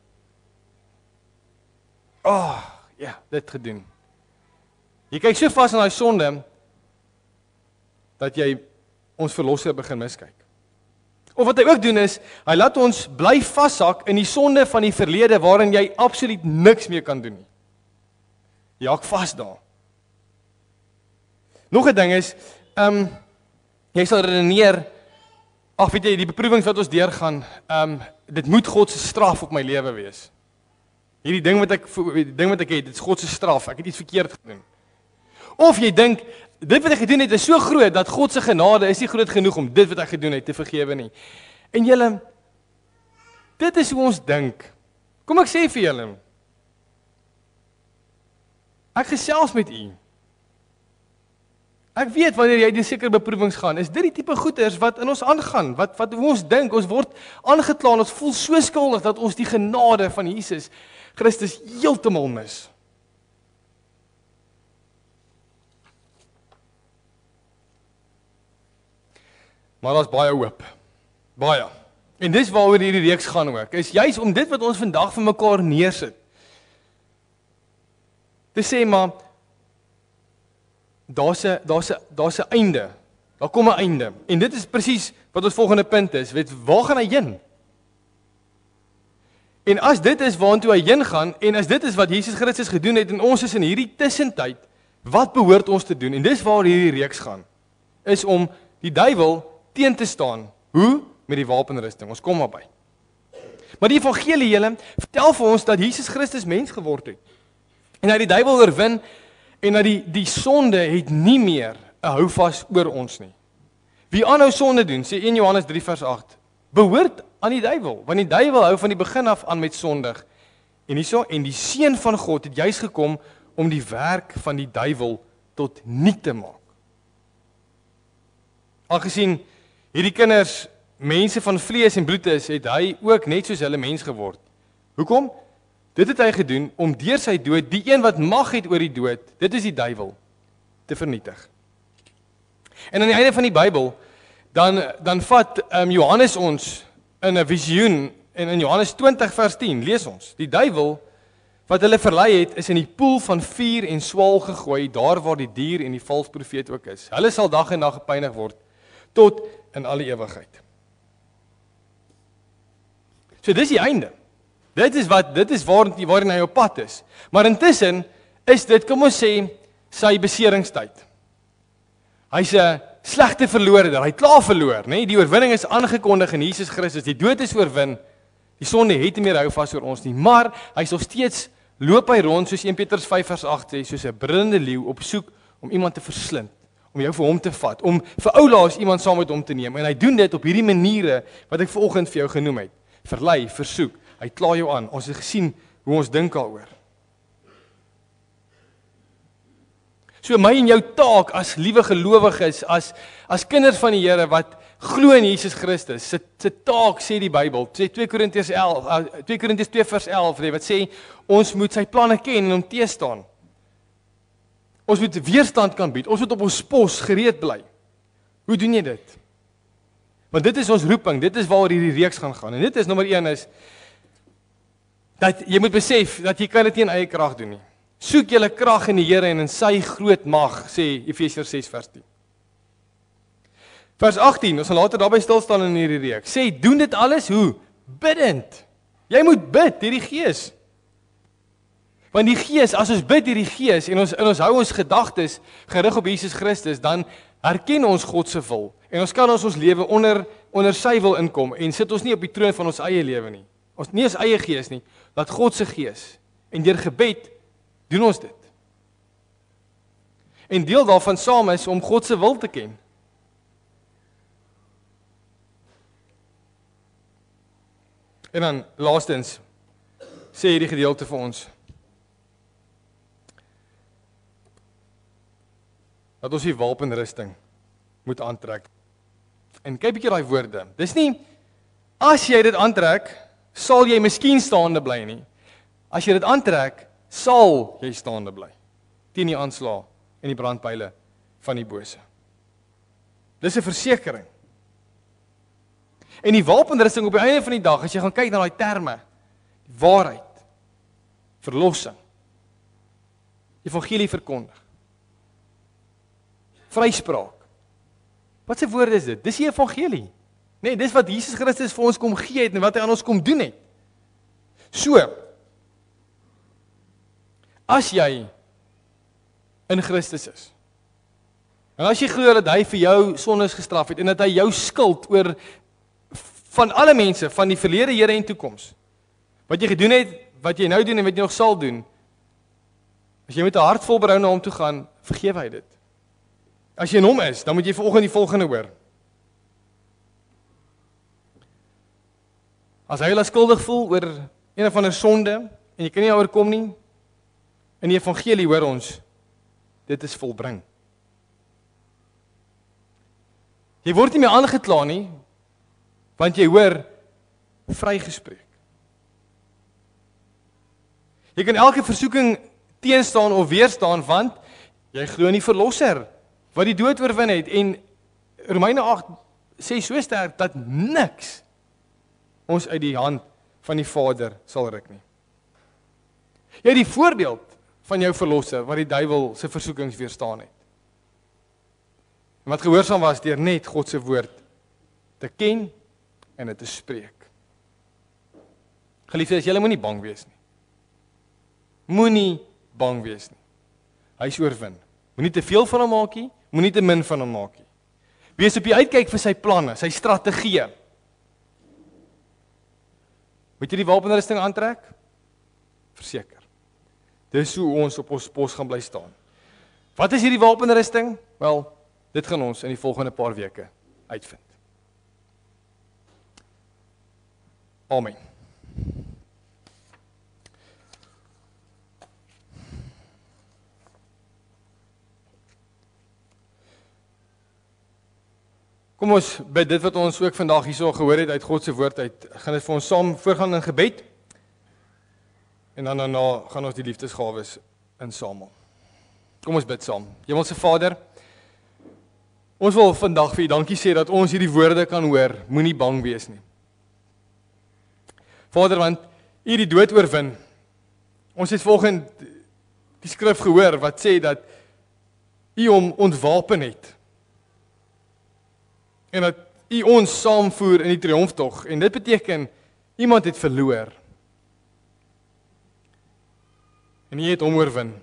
Ja, dit gedoen. Jy kyk so vas aan daai sonde, dat jy ons verlosser begin miskyk. Of wat hy ook doen is, hy laat ons bly vashak in die sonde van die verlede, waarin jy absoluut niks meer kan doen nie. Jy hak vas daar. Nog 'n ding is, jy sal redeneer, ag weet jy, die beproewings wat ons deurgaan, dit moet God se straf op my lewe wees. Hierdie ding wat ek het, dit is God se straf, ek het iets verkeerd gedoen. Of jy dink, dit wat ek gedoen het is so groot, dat God se genade is nie groot genoeg om dit wat ek gedoen het te vergewe nie. En julle, dit is hoe ons dink. Kom ek sê vir julle, ek gesels met u. Ek weet wanneer jy die sekere beproewings gaan, is dit die tipe goeders wat in ons aangaan, wat hoe ons dink, ons word aangekla, ons voel so skuldig, dat ons die genade van Jesus Christus heeltemal mis. Maar daar's baie hoop. Baie. En dis waaroor hierdie reeks gaan ook. Is juis om dit wat ons vandag vir mekaar neersit. Te sê maar daar's 'n einde. Daar kom 'n einde. En dit is presies wat ons volgende punt is. Weet, waar gaan hy heen? En as dit is waartoe hy heen gaan, en as dit is wat Jesus Christus gedoen het, en ons is in hierdie tussentyd, wat behoort ons te doen? En dis waar hierdie reeks gaan. Is om die duiwel teen te staan. Hoe? Met die wapenrusting. Ons kom maar by. Maar die evangelie, julle, vertel vir ons dat Jesus Christus mens geword het. En hy die duiwel oorwin, en dat die sonde het nie meer 'n houvas oor ons nie. Wie aanhou sonde doen, sê 1 Johannes 3 vers 8, behoort aan die duiwel, want die duiwel hou van die begin af aan met sondig, En die seun van God het juis gekom om die werk van die duiwel tot niet te maak. Aangesien hierdie kinders mense van vlees en bloed is, het hy ook net soos hulle mens geword. Hoekom? Dit het hy gedoen om deur sy dood die een wat mag het oor die dood, dit is die duiwel, te vernietig. En aan die einde van die Bybel, dan vat Johannes ons in 'n visioen, en in Johannes 20 vers 10, lees ons, die duiwel wat hulle verlei het, is in die poel van vuur en swaal gegooi, daar waar die dier en die valse profeet ook is. Hulle sal dag en nag gepynig word, tot in alle ewigheid. So dis die einde. Dit is waarin hy op pad is. Maar intussen is dit, kom ons sê, sy beseringstyd. Hy's 'n slegte verloorder, hy het klaar verloor, né? Die oorwinning is aangekondig in Jesus Christus. Die dood is oorwin. Die sonde het nie meer hou vas oor ons nie, maar hy's nog steeds loop hy rond soos 1 Petrus 5 vers 8 sê, soos 'n brullende leeu op soek om iemand te verslind, om jou vir hom te vat, om vir oulaas iemand saam met hom te neem. En hy doen dit op hierdie maniere wat ek vanoggend vir jou genoem het. Verlei, versoek. Hy kla jou aan. Ons het gesien hoe ons dink daaroor. So my en jou taak as liewe gelowiges, as kinders van die Here wat glo in Jesus Christus, se taak sê die Bybel, sê 2 Korintiërs 2 vers 11, wat sê ons moet sy planne ken en hom teestaan. Ons moet weerstand kan bied. Ons moet op ons pos gereed bly. Hoe doen jy dit? Want dit is ons roeping, dit is waaroor hierdie reeks gaan. En dit is nommer 1 is dat jy moet besef dat jy kan dit nie in eie krag doen nie. Soek julle krag in die Here en in sy groot mag, sê Efesiërs 6 vers 10. Vers 18, ons sal later daarby stil staan in hierdie reeks. Sê, doen dit alles hoe? Bidend. Jy moet bid deur die Gees. Want die Gees, as ons bid deur die Gees en ons hou ons gedagtes gerig op Jesus Christus, dan herken ons God se wil en ons kan ons lewe onder sy wil inkom en sit ons nie op die troon van ons eie lewe nie. Ons nie ons eie gees nie, laat God se gees. En deur gebed doen ons dit. En deel daarvan saam is om God se wil te ken. En dan laastens sê hierdie gedeelte vir ons dat ons die wapenrusting moet aantrek. En kyk bietjie daai woorde. Dis nie as jy dit aantrek, sal jy miskien staande bly nie. As jy dit aantrek, sal jy staande bly teen die aanslae en die brandpyle van die bose. Dis 'n versekering. En die wapenrusting op die einde van die dag, as jy gaan kyk na daai terme, die waarheid, verlossing, evangelie verkondig, vryspraak. Wat se woord is dit? Dis die evangelie. Nee, dis wat Jesus Christus vir ons kom gee het en wat hy aan ons kom doen het. So, as jy in Christus is, en as jy glo dat hy vir jou sondes gestraf het en dat hy jou skuld oor van alle mense, van die verlede, hede en toekoms, wat jy gedoen het, wat jy nou doen en wat jy nog sal doen, as jy met 'n hart vol berou na hom toe gaan, vergewe hy dit. As jy in hom is, dan moet jy vanoggend die volgende hoor. As hy hulle skuldig voel oor een of ander sonde, en jy kan nie oorkom nie, in die evangelie hoor ons, dit is volbring. Jy word nie meer aangekla nie, want jy hoor, vrygespreek. Jy kan elke versoeking teenstaan of weerstaan, want jy glo in die verlosser, wat die dood oorwin het, en Romeine 8 sê so sterk, dat niks ons uit die hand van die Vader sal ruk nie. Jy het die voorbeeld van jou verlosser, wat die duiwel se versoekings weerstaan het. En wat gehoorsaam was, deur net God se woord te ken, en dit te spreek. Geliefdes, julle moenie bang wees nie. Moenie bang wees nie. Hy is oorwin. Moenie te veel van hom maak nie, moenie te min van hom maak nie. Wees op die uitkyk vir sy planne, sy strategieë. Moet jy die wapenrusting aantrek? Verseker. Dis hoe ons op ons pos gaan bly staan. Wat is hierdie wapenrusting? Wel, dit gaan ons in die volgende paar weke uitvind. Amen. Kom ons bid dit wat ons ook vandag hierso gehoor het uit God se woord uit. Gaan dit vir ons saam voorgaan in gebed. En dan daarna gaan ons die liefdesgawes insamel. Kom ons bid saam. Hemelse Vader, ons wil vandag vir U dankie sê dat ons hierdie woorde kan hoor. Moenie bang wees nie. Vader, want U het die dood oorwin. Ons het volgens die skrif gehoor wat sê dat U hom ontwapen het. En dat U ons saamvoer in die triomftog. En dit beteken, iemand het verloor. En U het hom oorwin.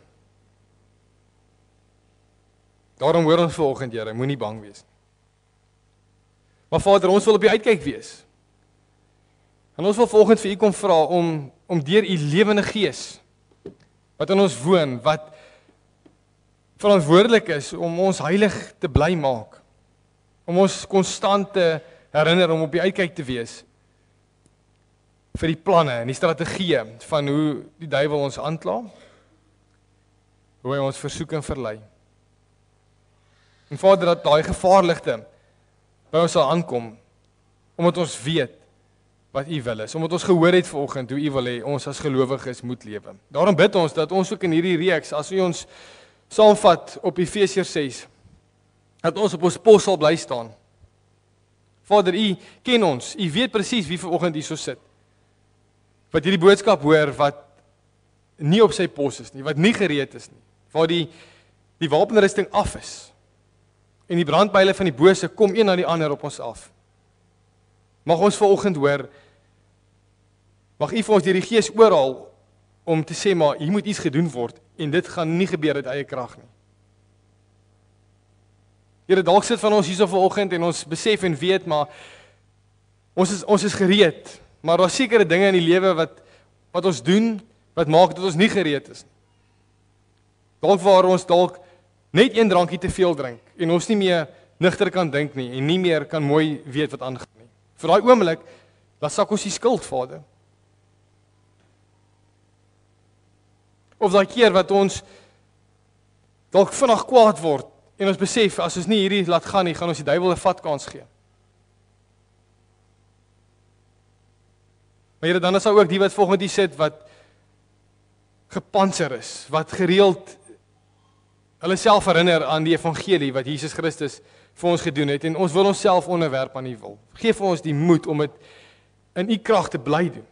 Daarom hoor ons vanoggend, Here, moenie bang wees nie. Maar Vader, ons wil op die uitkyk wees. En ons wil vanoggend vir U kom vra om deur U lewende Gees, wat in ons woon, wat verantwoordelik is om ons heilig te bly maak, om ons konstant te herinner om op die uitkyk te wees vir die planne en die strategieë van hoe die duiwel ons aankla, hoe hy ons versoek en verlei. En Vader, dat daai gevaarligte by ons sal aankom, omdat ons weet wat U wil is, omdat ons gehoor het vanoggend hoe U wil hê ons as gelowiges moet lewe. Daarom bid ons dat ons ook in hierdie reeks, as U ons saamvat op Efesiërs 6, dat ons op ons pos sal bly staan. Vader, U ken ons, U weet presies wie vanoggend hier so sit, wat hierdie boodskap hoor, wat nie op sy pos is nie, wat nie gereed is nie, waar die wapenrusting af is, en die brandpyle van die bose kom een na die ander op ons af. Mag ons vanoggend hoor, mag U vir ons deur die Gees oorhaal, om te sê, maar hier moet iets gedoen word, en dit gaan nie gebeur uit eie krag nie. Here, dalk sit van ons hierso vanoggend en ons besef en weet, maar ons is gereed, maar daar is sekere dinge in die lewe wat ons doen, wat maak dat ons nie gereed is nie. Dalk waar ons dalk net een drankie te veel drink, en ons nie meer nigter kan dink nie, en nie meer kan mooi weet wat aangaan nie. Vir daai oomblik, dan sak ons die skuld, Vader. Of daai keer wat ons dalk vinnig kwaad word, en ons besef, as ons nie hierdie laat gaan nie, gaan ons die duiwel 'n vatkans gee. Maar Here, dan is daar ook die wat volgens die sit, wat gepantser is, wat gereeld hulle self herinner aan die evangelie, wat Jesus Christus vir ons gedoen het, en ons wil ons self onderwerp aan U wil. Geef vir ons die moed om dit in U krag te bly doen.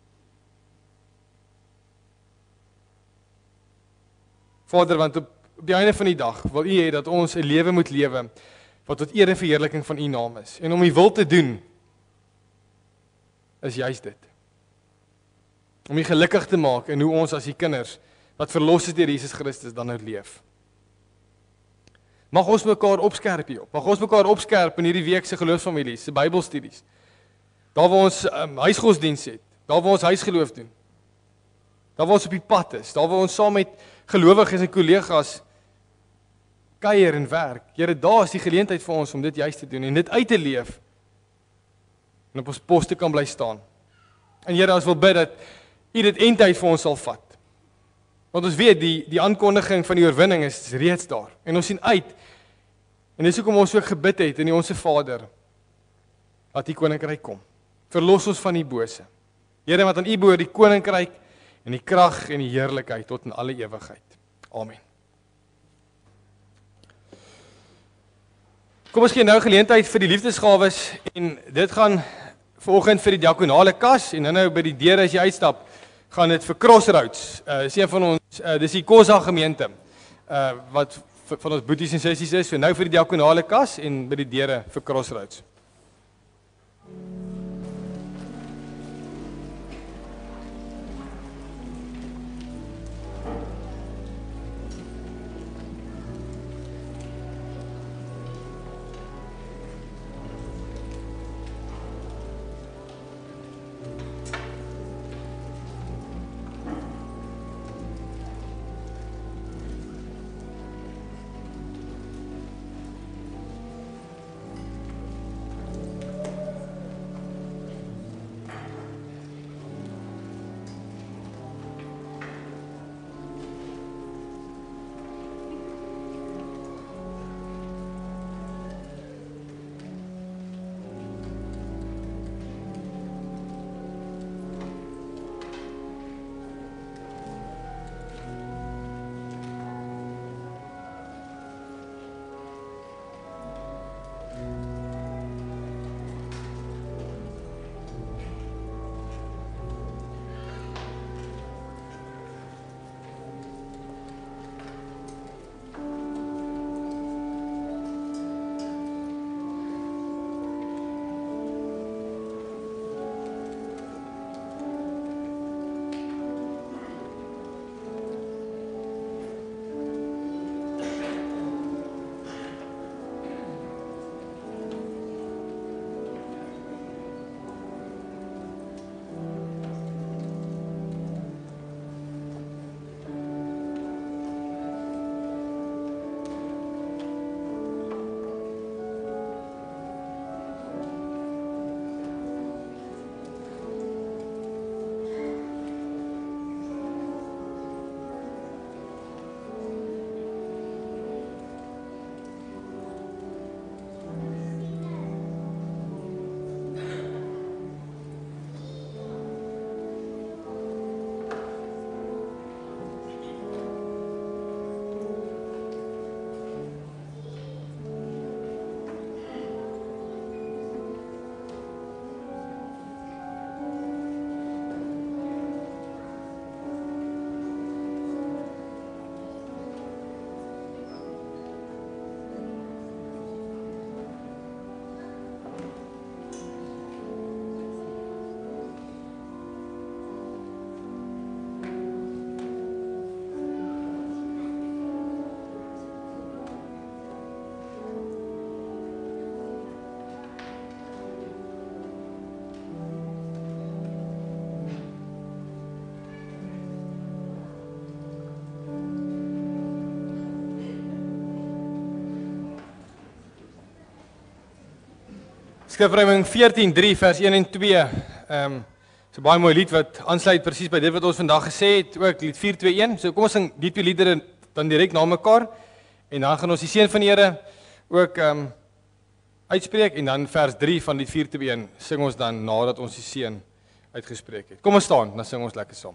Vader, want op die einde van die dag wil U hê dat ons 'n lewe moet lewe wat tot eer en verheerliking van U naam is. En om U wil te doen is juist dit. Om U gelukkig te maak en hoe ons as U kinders wat verlos is deur Jesus Christus dan nou leef. Mag ons mekaar opskerp hierop. Mag ons mekaar opskerp in hierdie week se geloofsfamilies, se Bybelstudies. Daar waar ons huisgodsdiens het, daar waar ons huisgeloof doen. Daar waar ons op die pad is, daar waar ons saam met gelowiges en kollegas kuier en werk. Here, daar is die geleentheid vir ons om dit juist te doen en dit uit te leef en op ons pos te kan bly staan. En Here, ons wil bid dat U dit eindtyd vir ons sal vat. Want ons weet die aankondiging van die oorwinning is reeds daar. En ons sien uit. En dis hoekom ons ook gebid het in die Onse Vader dat die koninkryk kom. Verlos ons van die bose. Here, wat aan U behoort, die koninkryk en die krag en die heerlikheid tot in alle ewigheid. Amen. Kom ons gee nou geleentheid vir die liefdesgawes en dit gaan vanoggend vir die diakonale kas en nou by die deure as jy uitstap, gaan dit vir Crossroads. Is een van ons, dis die Kosa gemeente, wat van ons boeties en sissies is, so nou vir die diakonale kas en by die deure vir Crossroads. Skrifruiming 14:3 vers 1 en 2. So baie mooi lied wat aansluit presies by dit wat ons vandag gesê het, ook lied 421. So kom ons sing die twee liedere dan direk na mekaar en dan gaan ons die seën van die Here ook uitspreek en dan vers 3 van lied 421 sing ons dan nadat ons die seën uitgespreek het. Kom ons staan, dan sing ons lekker saam.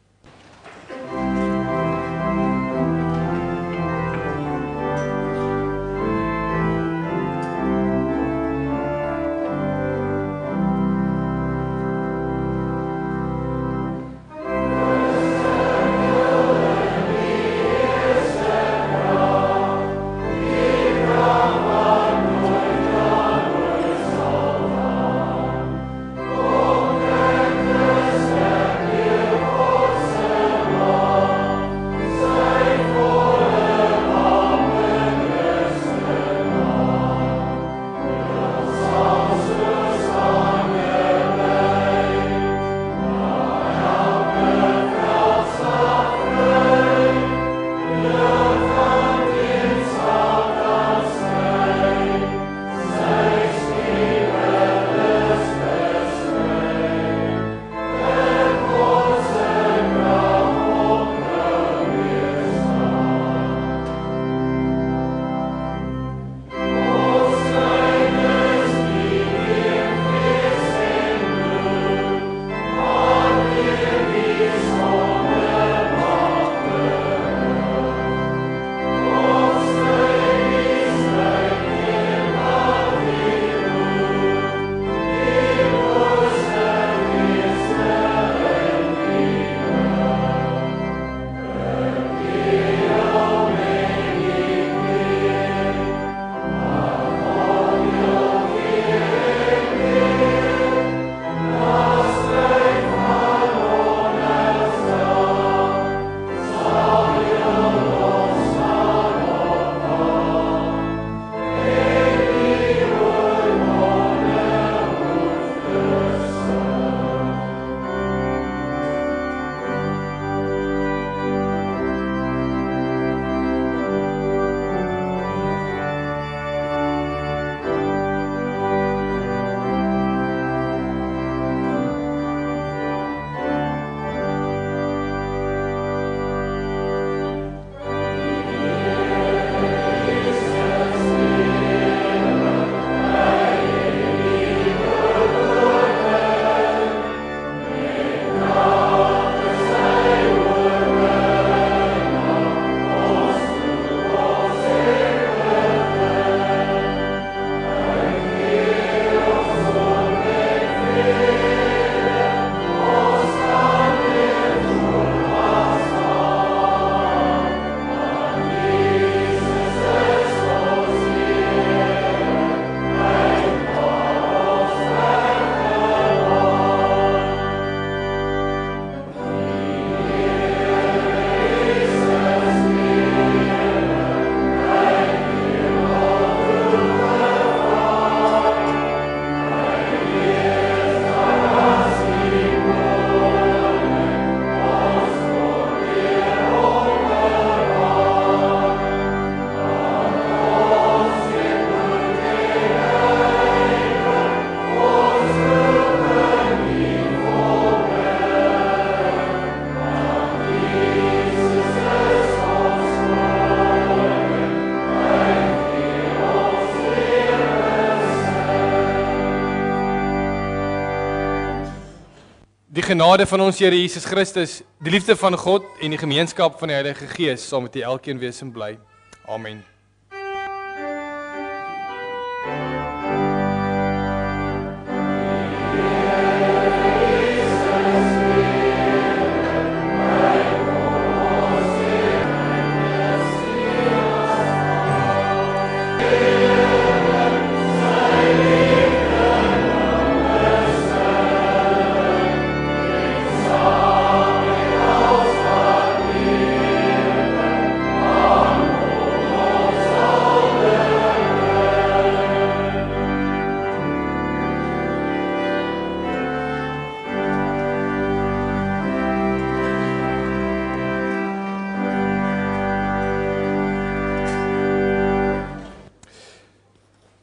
Die genade van ons Here Jesus Christus, die liefde van God en die gemeenskap van die Heilige Gees sal met julle elkeen wees en bly. Amen.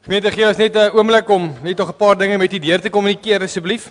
Gemeente, gee ons net 'n oomblik om net nog 'n paar dinge met u deur te kommunikeer asseblief.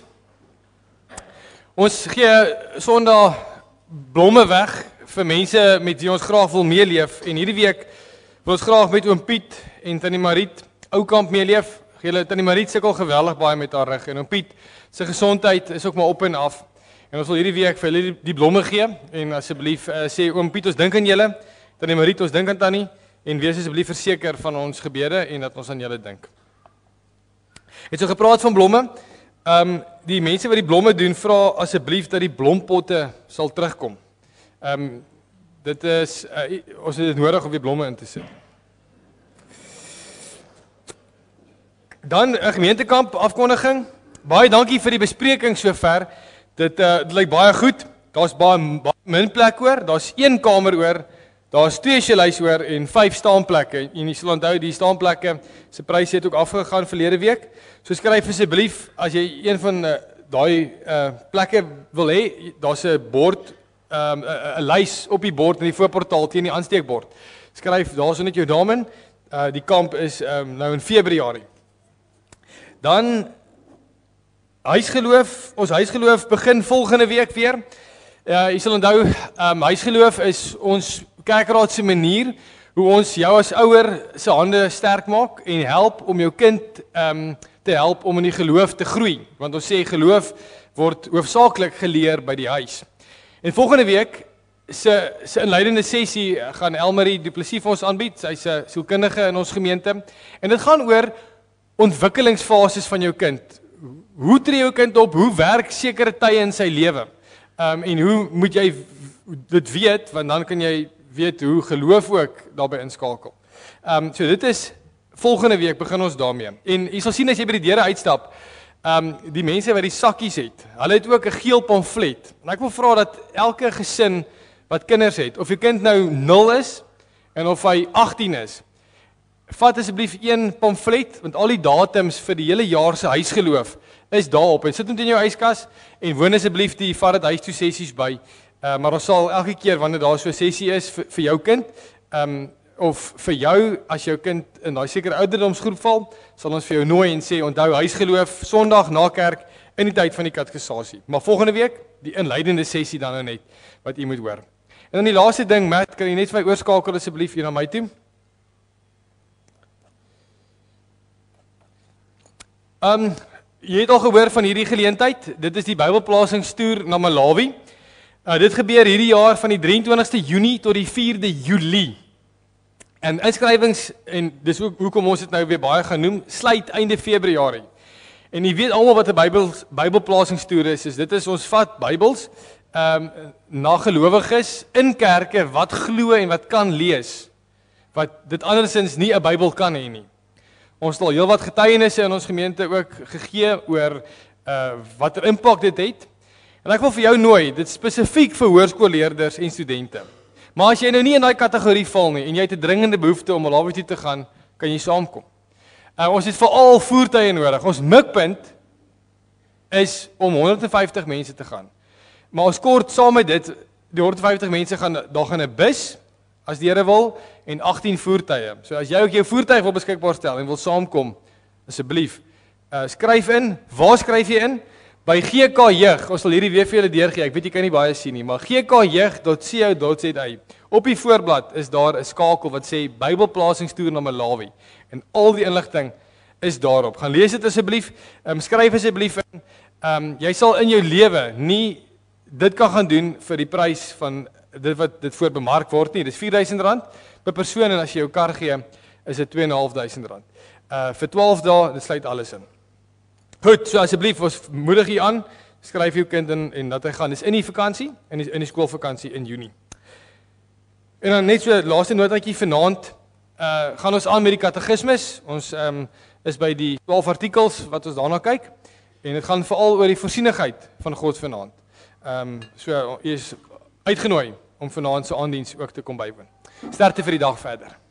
Ons gee Sondag blomme weg vir mense met wie ons graag wil meeleef en hierdie week wil ons graag met oom Piet en tannie Mariet Oukamp meeleef. Tannie Mariet sukkel geweldig baie met haar rug en oom Piet se gesondheid is ook maar op en af. En ons wil hierdie week vir hulle die blomme gee en asseblief sê oom Piet, ons dink aan julle. Tannie Mariet, ons dink aan tannie. En wees asseblief verseker van ons gebede en dat ons aan julle dink. Het so gepraat van blomme. Die mense wat die blomme doen, vra asseblief dat die blompotte sal terugkom. Dit is ons het dit nodig om die blomme in te sit. Dan 'n gemeentekamp afkondiging. Baie dankie vir die bespreking sover. Dit lyk baie goed. Daar's baie min plek oor. Daar's 1 kamer oor. Daar's 2 shelleis oor en 5 staanplekke. En jy sal onthou die staanplekke se pryse het ook afgegaan verlede week. So skryf asseblief as jy een van daai plekke wil hê, daar's 'n bord, 'n lys op die bord in die voorportaal teen die aansteekbord. Skryf daarso net jou naam in. Die kamp is nou in Februarie. Dan huisgeloof. Ons huisgeloof begin volgende week weer. Jy sal onthou, huisgeloof is ons kerkraad se manier hoe ons jou as ouer se hande sterk maak en help om jou kind te help om in die geloof te groei. Want ons sê geloof word hoofsaaklik geleer by die huis. En volgende week se inleidende sessie gaan Elmarie Du Plessis vir ons aanbied. Sy's 'n sielkundige in ons gemeente en dit gaan oor ontwikkelingsfases van jou kind. Hoe tree jou kind op? Hoe werk sekere tye in sy lewe? En hoe moet jy dit weet, want dan kan jy weet hoe geloof ook daarbey inskakel. So dit is volgende week begin ons daarmee. En jy sal sien as jy by die deure uitstap, die mense wat die sakkies het, hulle het ook 'n geel pamflet. En ek wil vra dat elke gesin wat kinders het, of jou kind nou 0 is en of hy 18 is, vat asseblief 1 pamflet, want al die datums vir die hele jaar se huisgeloof is daarop. En sit dit in jou yskas en woon asseblief die vat dit huis toe sessies by. Maar ons sal elke keer wanneer daar so 'n sessie is vir jou kind, of vir jou as jou kind in daai sekere ouderdomsgroep val, sal ons vir jou nooi en sê onthou huisgeloof Sondag na kerk in die tyd van die katekisasie. Maar volgende week die inleidende sessie dan nou net wat u moet hoor. En dan die laaste ding, Matt, kan jy net vir my oorskakel asseblief hier na my toe? Jy het al gehoor van hierdie geleentheid. Dit is die Bybelplasingstoer na Malawi. Dit gebeur hierdie jaar van die 23ste Junie tot die 4de Julie. En inskrywings, en dis ook hoekom ons dit nou weer baie gaan noem, sluit einde Februarie. En jy weet almal wat 'n Bybelplasingstoer is dit is ons vat Bybels na gelowiges in kerke wat glo en wat kan lees, wat dit andersins nie 'n Bybel kan hê nie. Ons het al heelwat getuienisse in ons gemeente ook gegee oor watter impak dit het. En ek wil vir jou nooi, dit spesifiek vir hoërskoolleerders en studente. Maar as jy nou nie in daai kategorie val nie en jy het 'n dringende behoefte om Malawi toe te gaan, kan jy saamkom. Ons het veral voertuie nodig. Ons mikpunt is om 150 mense te gaan. Maar ons kort saam met dit, die 150 mense gaan, daar gaan 'n bus, as die Here wil, en 18 voertuie. So as jy ook jou voertuig wil beskikbaar stel en wil saamkom, asseblief, skryf in. Waar skryf jy in? By GK Jeug. Ons sal hierdie weer vir julle deurgee. Ek weet jy kan nie baie sien nie, maar gkjeug.co.za. Op die voorblad is daar 'n skakel wat sê Bybelplasingstoer na Malawi. En al die inligting is daarop. Gaan lees dit asseblief. Skryf asseblief in. Jy sal in jou lewe nie dit kan gaan doen vir die prys van dit wat dit voor bemark word nie. Dis R4.000 per persoon en as jy jou kar gee, is dit R2.500. Vir 12 dae, dit sluit alles in. Goed, so asseblief, ons moedig u aan, skryf jou kind in en dat hy gaan. Dis in die vakansie, in die skoolvakansie in Junie. En dan net so laaste notaatjie vanaand, gaan ons aan met die katekismes. Ons is by die 12 artikels wat ons daarna kyk en dit gaan veral oor die voorsienigheid van God vanaand. So jy is uitgenooi om vanaand se aandiens ook te kom bywoon. Sterkte vir die dag verder.